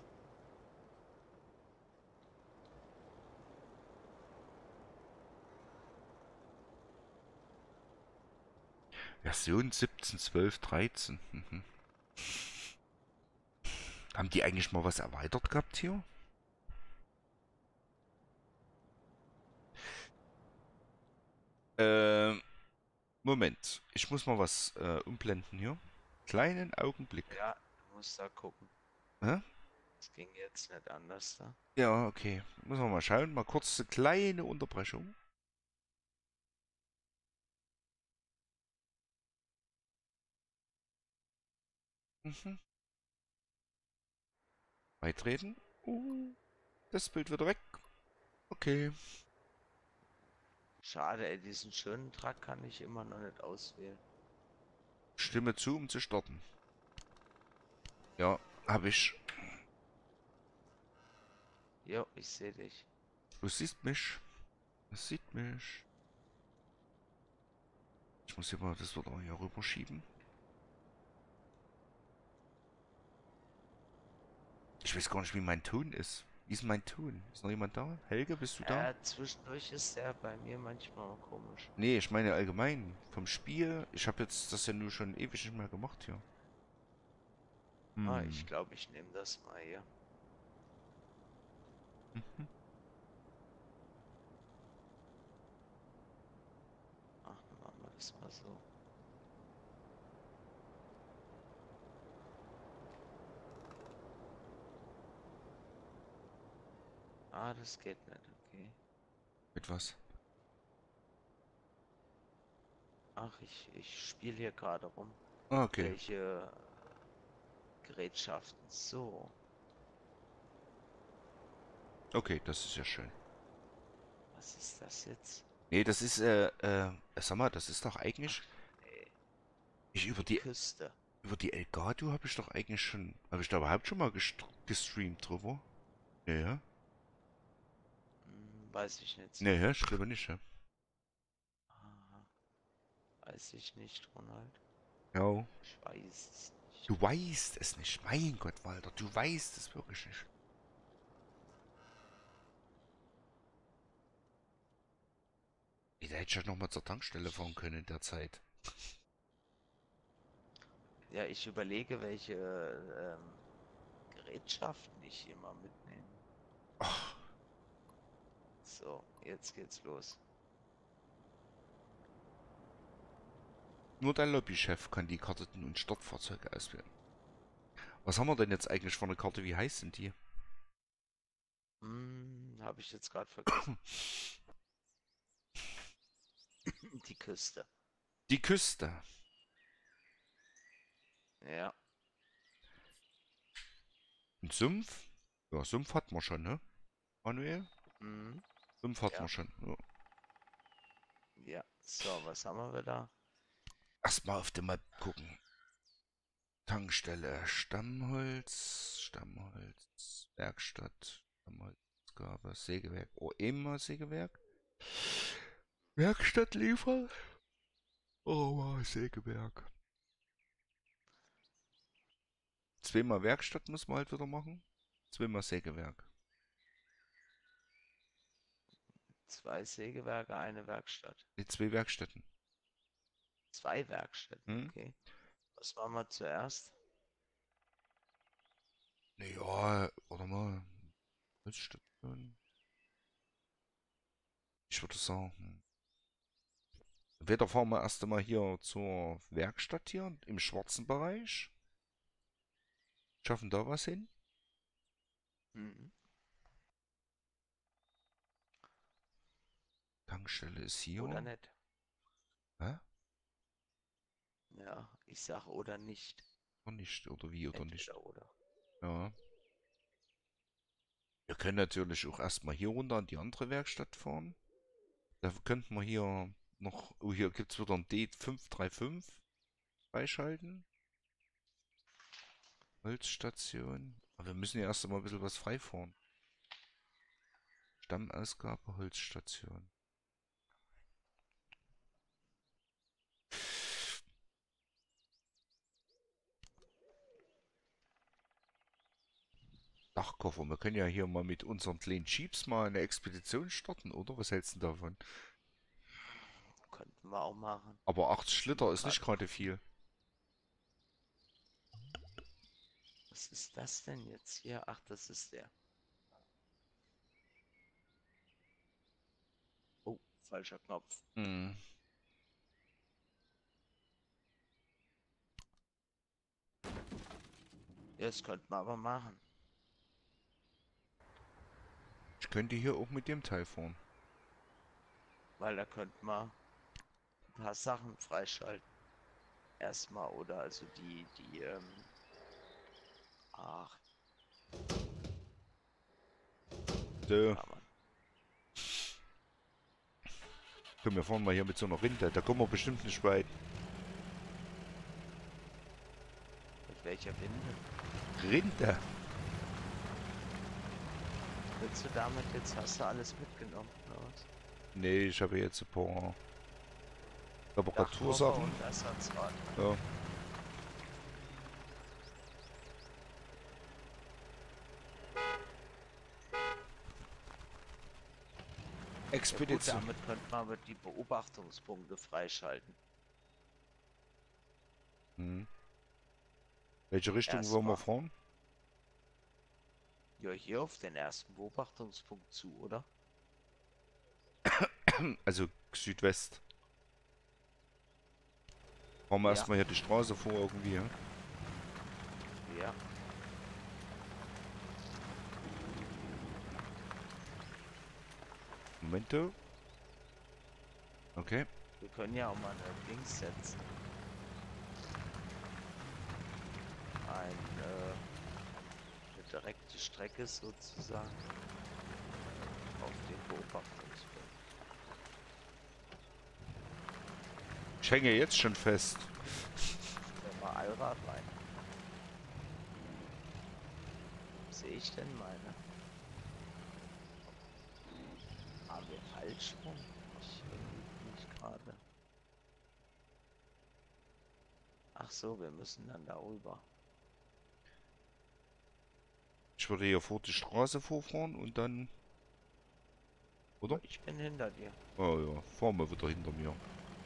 Version 17, 12, 13. Mhm. Haben die eigentlich mal was erweitert gehabt hier? Ähm, Moment. Ich muss mal was umblenden hier. Kleinen Augenblick. Ja, du musst da gucken. Hä? Es ging jetzt nicht anders da. Ja, okay. Müssen wir mal schauen. Mal kurz eine kleine Unterbrechung. Mhm. Beitreten. Das Bild wird weg. Okay. Schade, ey, diesen schönen Track kann ich immer noch nicht auswählen. Stimme zu, um zu starten. Ja, habe ich. Jo, ich sehe dich. Du siehst mich. Du siehst mich. Ich muss hier mal das Wort auch hier rüberschieben. Ich weiß gar nicht, wie mein Ton ist. Wie ist mein Ton? Ist noch jemand da? Helge, bist du da? Zwischendurch ist der bei mir manchmal komisch. Nee, ich meine allgemein. Vom Spiel. Ich habe jetzt das ja nur schon ewig nicht mehr gemacht hier. Ah, Hm. ich glaube, ich nehme das mal hier. Mhm. Ach, dann machen wir das mal so. Ah, das geht nicht, okay. Mit was? Ach, ich spiele hier gerade rum. Ah, okay. Welche Gerätschaften? So. Okay, das ist ja schön. Was ist das jetzt? Nee, das ist, sag mal, das ist doch eigentlich. Ach, nee. Ich Die Küste. über die Elgato habe ich doch eigentlich schon. Habe ich da überhaupt schon mal gestreamt drüber? Ja, ja. Weiß ich nicht. Nee, ja, ich glaube nicht, ja. Aha, weiß ich nicht, Ronald. Ja. Ich weiß es nicht. Du weißt es nicht. Mein Gott, Walter, du weißt es wirklich nicht. Ich hätte schon noch mal zur Tankstelle fahren können in der Zeit. Ja, ich überlege, welche Gerätschaften ich immer mitnehme. Ach, So, jetzt geht's los. nur der Lobbychef kann die Karten und Startfahrzeuge auswählen. Was haben wir denn jetzt eigentlich für eine Karte? Wie heißt denn die? Habe ich jetzt gerade vergessen. Die Küste. Die Küste. Ja, Ein Sumpf? Ja, Sumpf hatten wir schon, ne? Manuel? Mhm. Sumpf hatten wir Ja. schon. Ja. Ja. So, was haben wir da? Erstmal auf der Map gucken. Tankstelle, Stammholz, Werkstatt, Stammholzgabe, Sägewerk. Oh, immer Sägewerk. Werkstatt liefern. Oh, Sägewerk. Zweimal Werkstatt muss man halt wieder machen. Zweimal Sägewerk. 2 Sägewerke, eine Werkstatt. Die zwei Werkstätten. 2 Werkstätten, Hm? okay. Was machen wir zuerst? Ja, oder mal. Holzstation. Ich würde sagen. Entweder fahren wir erst einmal hier zur Werkstatt hier im schwarzen Bereich. Schaffen da was hin. Mhm. Tankstelle ist Oder hier. nicht? Hä? Ja, ich sag oder nicht. Oder nicht? Oder wie oder nicht? Entweder oder. Ja. Wir können natürlich auch erstmal hier runter an die andere Werkstatt fahren. Da könnten wir hier noch. Oh, hier gibt es wieder ein D535 freischalten. Holzstation. Aber wir müssen ja erst einmal ein bisschen was freifahren. Stammausgabe, Holzstation. Dachkoffer. Wir können ja hier mal mit unseren kleinen Jeeps mal eine Expedition starten, oder? Was hältst du davon? Könnten wir auch machen. Aber 80 Sind wir Liter ist nicht gerade gerade gucken. viel. Was ist das denn jetzt hier? Ach, das ist der. Oh, falscher Knopf. Hm. Ja, das könnten wir aber machen. Ich könnte hier auch mit dem Teil fahren. Weil da könnten wir ein paar Sachen freischalten. Erstmal, oder also ach, So, kann man. komm, wir fahren mal hier mit so einer Rinde. Da kommen wir bestimmt nicht weit. Mit welcher Winde? Rinde? Willst du damit jetzt, hast du alles mitgenommen, oder was? Nee, ich habe jetzt ein paar Dachkoffer Reparatursachen. und Ersatzrad. Ja. Ja gut, Expedition. damit könnte man aber die Beobachtungspunkte freischalten. Hm. Welche Richtung wollen wir Erstmal. fahren? Ja, hier auf den ersten Beobachtungspunkt zu, oder? Also Südwest. Fahren wir Ja, erstmal hier die Straße vor irgendwie, ja? ja. Momento. Okay. Wir können ja auch mal eine Dings setzen. Eine direkte Strecke sozusagen auf den Beobachtungspunkt. Ich hänge jetzt schon fest. Stell mal Allrad rein. Sehe ich denn meine? Haben wir falsch rum? Ich irgendwie nicht gerade. Ach so, wir müssen dann darüber. Ich würde hier vor die Straße vorfahren und dann... Ja, Oder? ich bin hinter dir. Oh ja, fahren wir wieder hinter mir.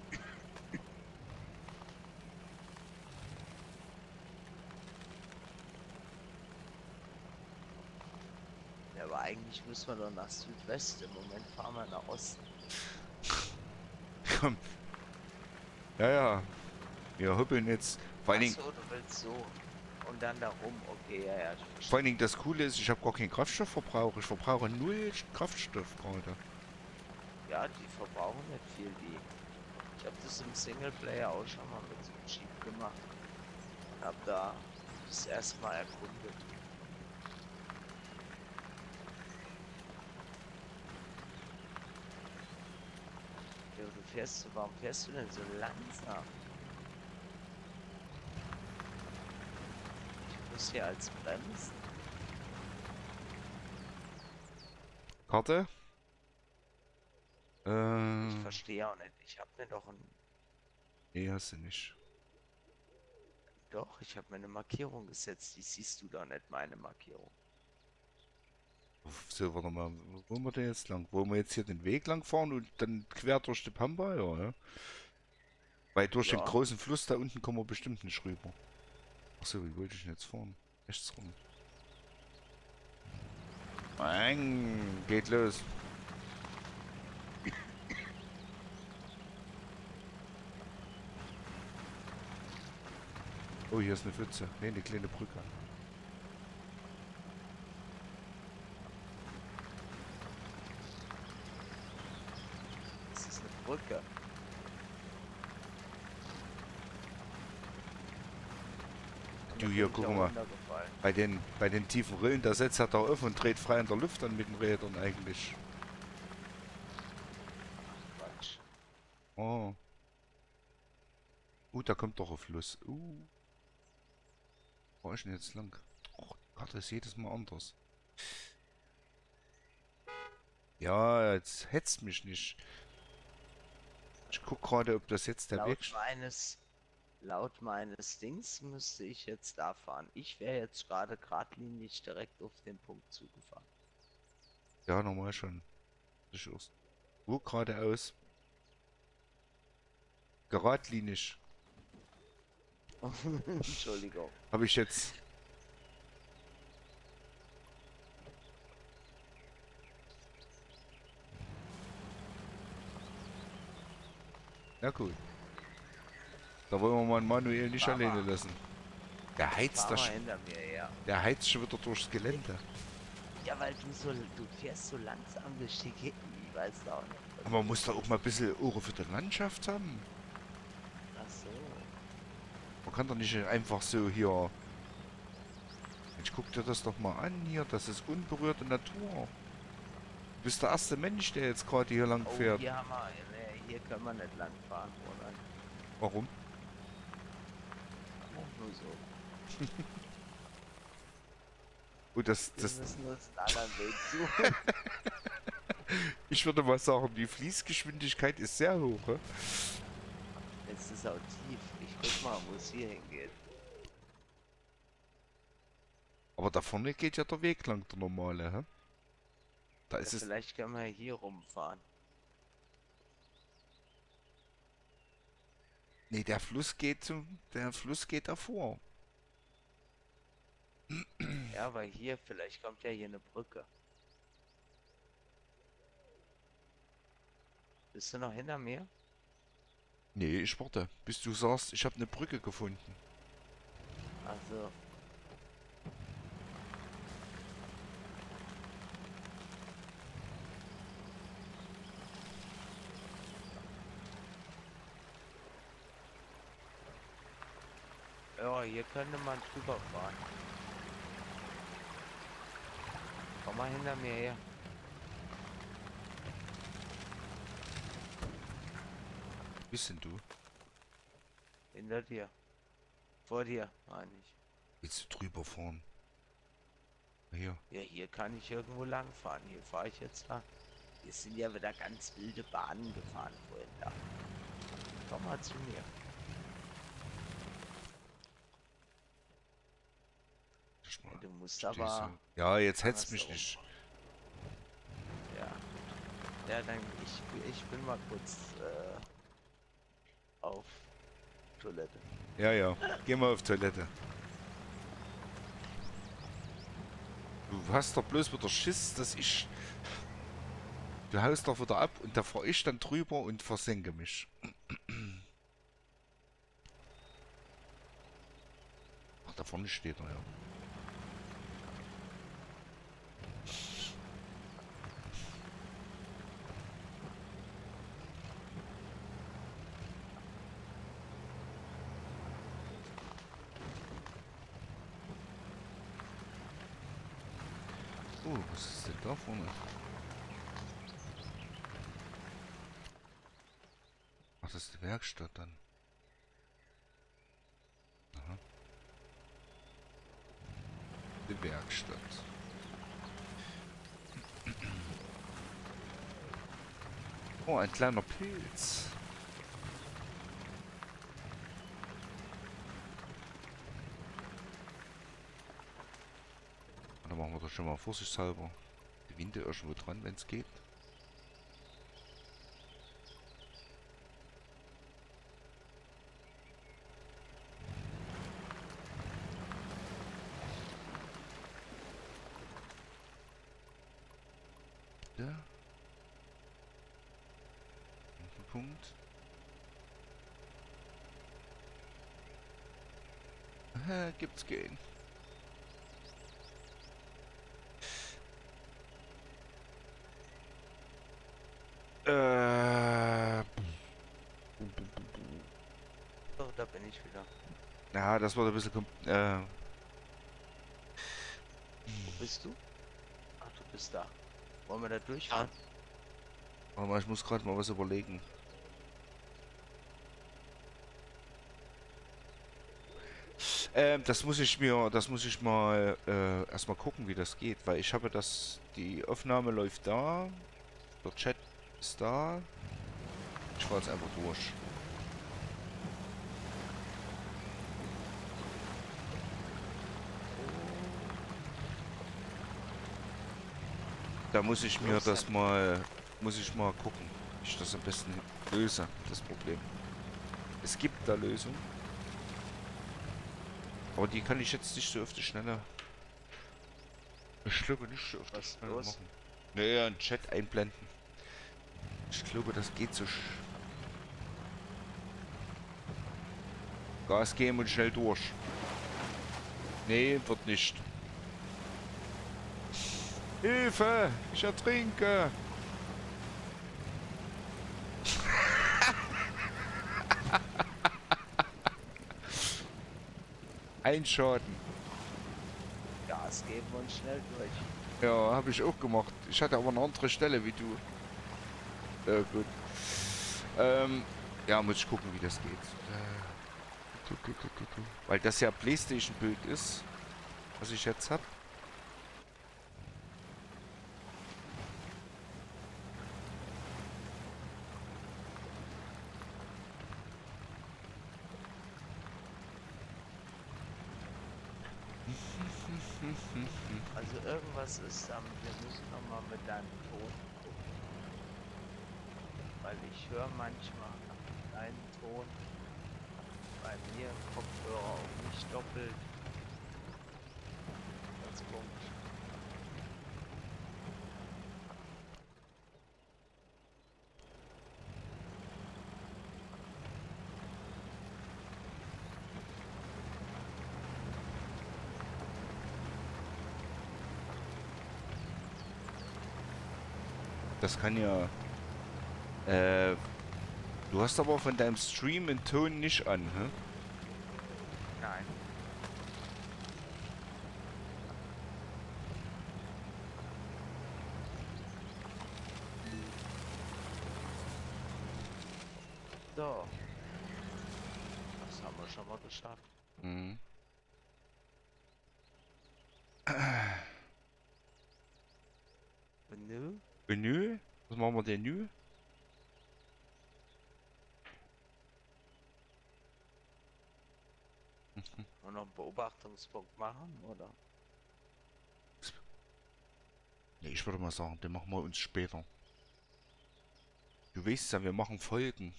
Ja, aber eigentlich müssen wir doch nach Südwest. Im Moment fahren wir nach Osten. Komm. Ja, ja. Wir hoppeln jetzt. Vor allen Dingen, Achso, du willst so. Und dann da rum. Okay, ja, ja, ich vor verstehe. allen Dingen das Coole ist, ich habe gar keinen Kraftstoffverbrauch. Ich verbrauche null Kraftstoff gerade. Ja, die verbrauchen nicht viel wie. Ich habe das im Singleplayer auch schon mal mit so einem Jeep gemacht. Und hab da das erstmal erkundet. Ja, warum fährst du denn so langsam? Ich muss hier als bremsen. Karte? Ich verstehe auch nicht. Ich habe mir doch ein... Nee, hast du nicht. Doch, ich habe mir eine Markierung gesetzt. Die siehst du doch nicht, meine Markierung. So, warte mal, wo wollen wir denn jetzt lang? Wollen wir jetzt hier den Weg lang fahren und dann quer durch die Pampa? Ja, ne? Weil durch den Ja, großen Fluss da unten kommen wir bestimmt nicht rüber. Achso, wie wollte ich denn jetzt fahren? Rechts rum. Nein, geht los. Oh, hier ist eine Pfütze. Ne, eine kleine Brücke. das ist eine Brücke. Und Du, da hier, bin ich guck auch mal. runtergefallen. Bei den tiefen Rillen, da setzt er da auf und dreht frei in der Luft an mit den Rädern eigentlich. Quatsch. Oh. Da kommt doch ein Fluss. Wo ist denn jetzt lang? Oh, die Karte ist jedes Mal anders. Ja, jetzt hetzt mich nicht. Ich guck gerade, ob das jetzt der Weg Laut ist. meines, laut meines Dings müsste ich jetzt da fahren. Ich wäre jetzt gerade geradlinig direkt auf den Punkt zugefahren. Ja, normal schon. Durchaus. Wo geradeaus? Geradlinig. Entschuldigung. Habe ich jetzt. Na gut. Da wollen wir mal Manuel nicht Fahr alleine mal, lassen. Der heizt fahr das. mal hinter mir her. Der heizt schon wieder durchs Gelände. Ja, weil du fährst so langsam durch die Gegend. Ich weiß auch nicht, was Aber man muss los da auch ist. mal ein bisschen Ohren für die Landschaft haben. Ach so. Man kann doch nicht einfach so hier. Mensch, guck dir das doch mal an hier. Das ist unberührte Natur. Du bist der erste Mensch, der jetzt gerade hier lang Oh, fährt. hier haben wir. Nee, hier können wir nicht lang fahren, oder? Warum? Nur so. Das, Wir das, müssen uns einen anderen Weg suchen. ich würde mal sagen, die Fließgeschwindigkeit ist sehr hoch. Hä? Jetzt ist auch tief. Ich guck mal, wo es hier hingeht. Aber da vorne geht ja der Weg lang, der normale. Hä? Da Ja, ist es. vielleicht können wir hier rumfahren. Nee, der Fluss geht davor. Ja, weil hier, vielleicht kommt ja hier eine Brücke. Bist du noch hinter mir? Nee, ich warte, bis du sagst, ich habe eine Brücke gefunden. Also, ja, hier könnte man drüber fahren. Komm mal hinter mir her. Wo bist denn du? Hinter dir. Vor dir, meine ich. Willst du drüber fahren? Hier. Ja, hier kann ich irgendwo lang fahren. Hier fahre ich jetzt lang. Wir sind ja wieder ganz wilde Bahnen gefahren vorhin da. Komm mal zu mir. Das mal. Ja, du musst Steh aber so. Ja, jetzt hetzt mich andersrum nicht. fahren. Ja. Ja, dann ich bin mal kurz auf Toilette. Ja, ja. Geh mal auf Toilette. Du hast doch bloß wieder Schiss, dass ich. Du haust doch wieder ab und da fahr ich dann drüber und versenke mich. Ach, da vorne steht er ja. Was ist denn da vorne? die Werkstatt dann. Aha. Die Werkstatt. Oh, ein kleiner Pilz. Dann machen wir das schon mal vorsichtshalber. Die Winde irgendwo dran, wenn es geht. Da. Noch ein Punkt. Aha, gibt's gehen. So, da bin ich wieder. Ja, das war ein bisschen... Wo bist du? Ach, du bist da. Wollen wir da durchfahren? Warte mal, ich muss gerade mal was überlegen. Das muss ich mal erstmal gucken, wie das geht, weil ich habe die Aufnahme läuft da, der Chat ist da. Ich fahre jetzt einfach durch. Da muss ich mir muss ich mal gucken, wie ich das am besten löse, das Problem. Es gibt da Lösungen, aber die kann ich jetzt nicht so auf die Schnelle. Ich glaube nicht so auf die Schnelle machen. Naja, einen Chat einblenden. Ich glaube, das geht so. Gas geben und schnell durch. Nee, wird nicht. Hilfe! Ich ertrinke! Ein Schaden. Gas geben und schnell durch. Ja, habe ich auch gemacht. Ich hatte aber eine andere Stelle wie du. Gut. Ja, muss ich gucken, wie das geht. Weil das ja PlayStation-Bild ist, was ich jetzt habe. Also irgendwas ist wir müssen nochmal mit deinem Ton gucken. Weil ich höre manchmal deinen Ton bei mir im Kopfhörer auch nicht doppelt. Ganz komisch. Das kann ja... du hast aber von deinem Stream den Ton nicht an, hä? Nein. So. Das haben wir schon mal geschafft. Mhm. Menü? Menü? Was machen wir denn Menü? Und noch einen Beobachtungspunkt machen, oder? Nee, ich würde mal sagen, den machen wir uns später. Du weißt ja, wir machen Folgen.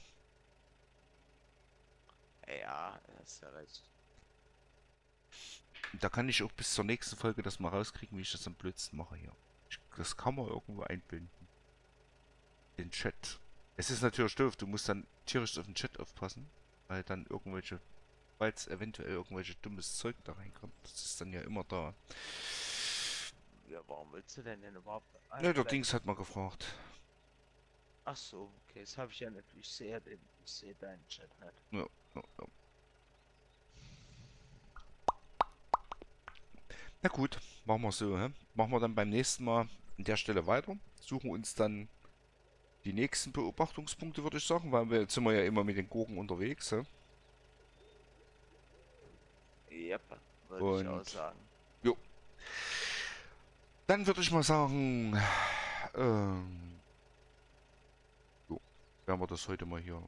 Ja, hast ja recht. Und da kann ich auch bis zur nächsten Folge das mal rauskriegen, wie ich das am blödsten mache hier. Das kann man irgendwo einbinden. Den Chat. Es ist natürlich doof, du musst dann tierisch auf den Chat aufpassen, weil dann falls eventuell irgendwelche dummes Zeug da reinkommt. Das ist dann ja immer da. Ja, warum willst du denn überhaupt Ne, der Dings hat mal gefragt. Ach so, okay, das habe ich ja nicht. Ich sehe deinen Chat nicht. Ja, ja, ja. Na gut, machen wir so, hä? Machen wir dann beim nächsten Mal an der Stelle weiter. Suchen uns dann die nächsten Beobachtungspunkte, würde ich sagen, weil jetzt sind wir ja immer mit den Gurken unterwegs. Ja? Yep, würde ich auch Und sagen. jo, dann würde ich mal sagen, ähm, jo, werden wir das heute mal hier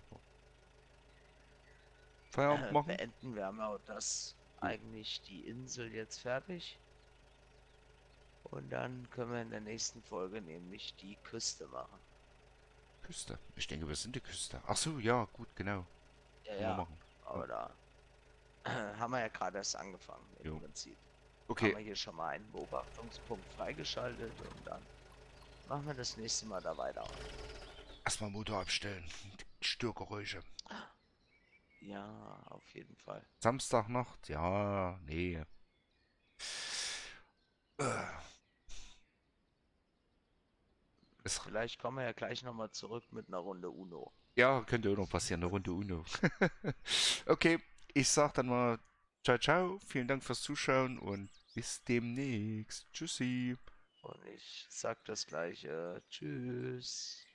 Feierabend machen. Beenden wir haben auch das Jo, eigentlich die Insel jetzt fertig. Und dann können wir in der nächsten Folge nämlich die Küste machen. Küste. Ich denke, wir sind die Küste. Ach so, ja, gut, genau. Ja, Können wir ja, machen. Ja, aber da haben wir ja gerade erst angefangen im jo. Prinzip. Haben Okay, wir hier schon mal einen Beobachtungspunkt freigeschaltet und dann machen wir das nächste Mal da weiter. erstmal Motor abstellen. Störgeräusche. Ja, auf jeden Fall. Samstagnacht? Ja, nee. Äh, es, Vielleicht kommen wir ja gleich nochmal zurück mit einer Runde Uno. ja, könnte auch noch passieren, eine Runde Uno. Okay, ich sag dann mal ciao, ciao. Vielen Dank fürs Zuschauen und bis demnächst. Tschüssi. Und ich sag das gleiche. Tschüss.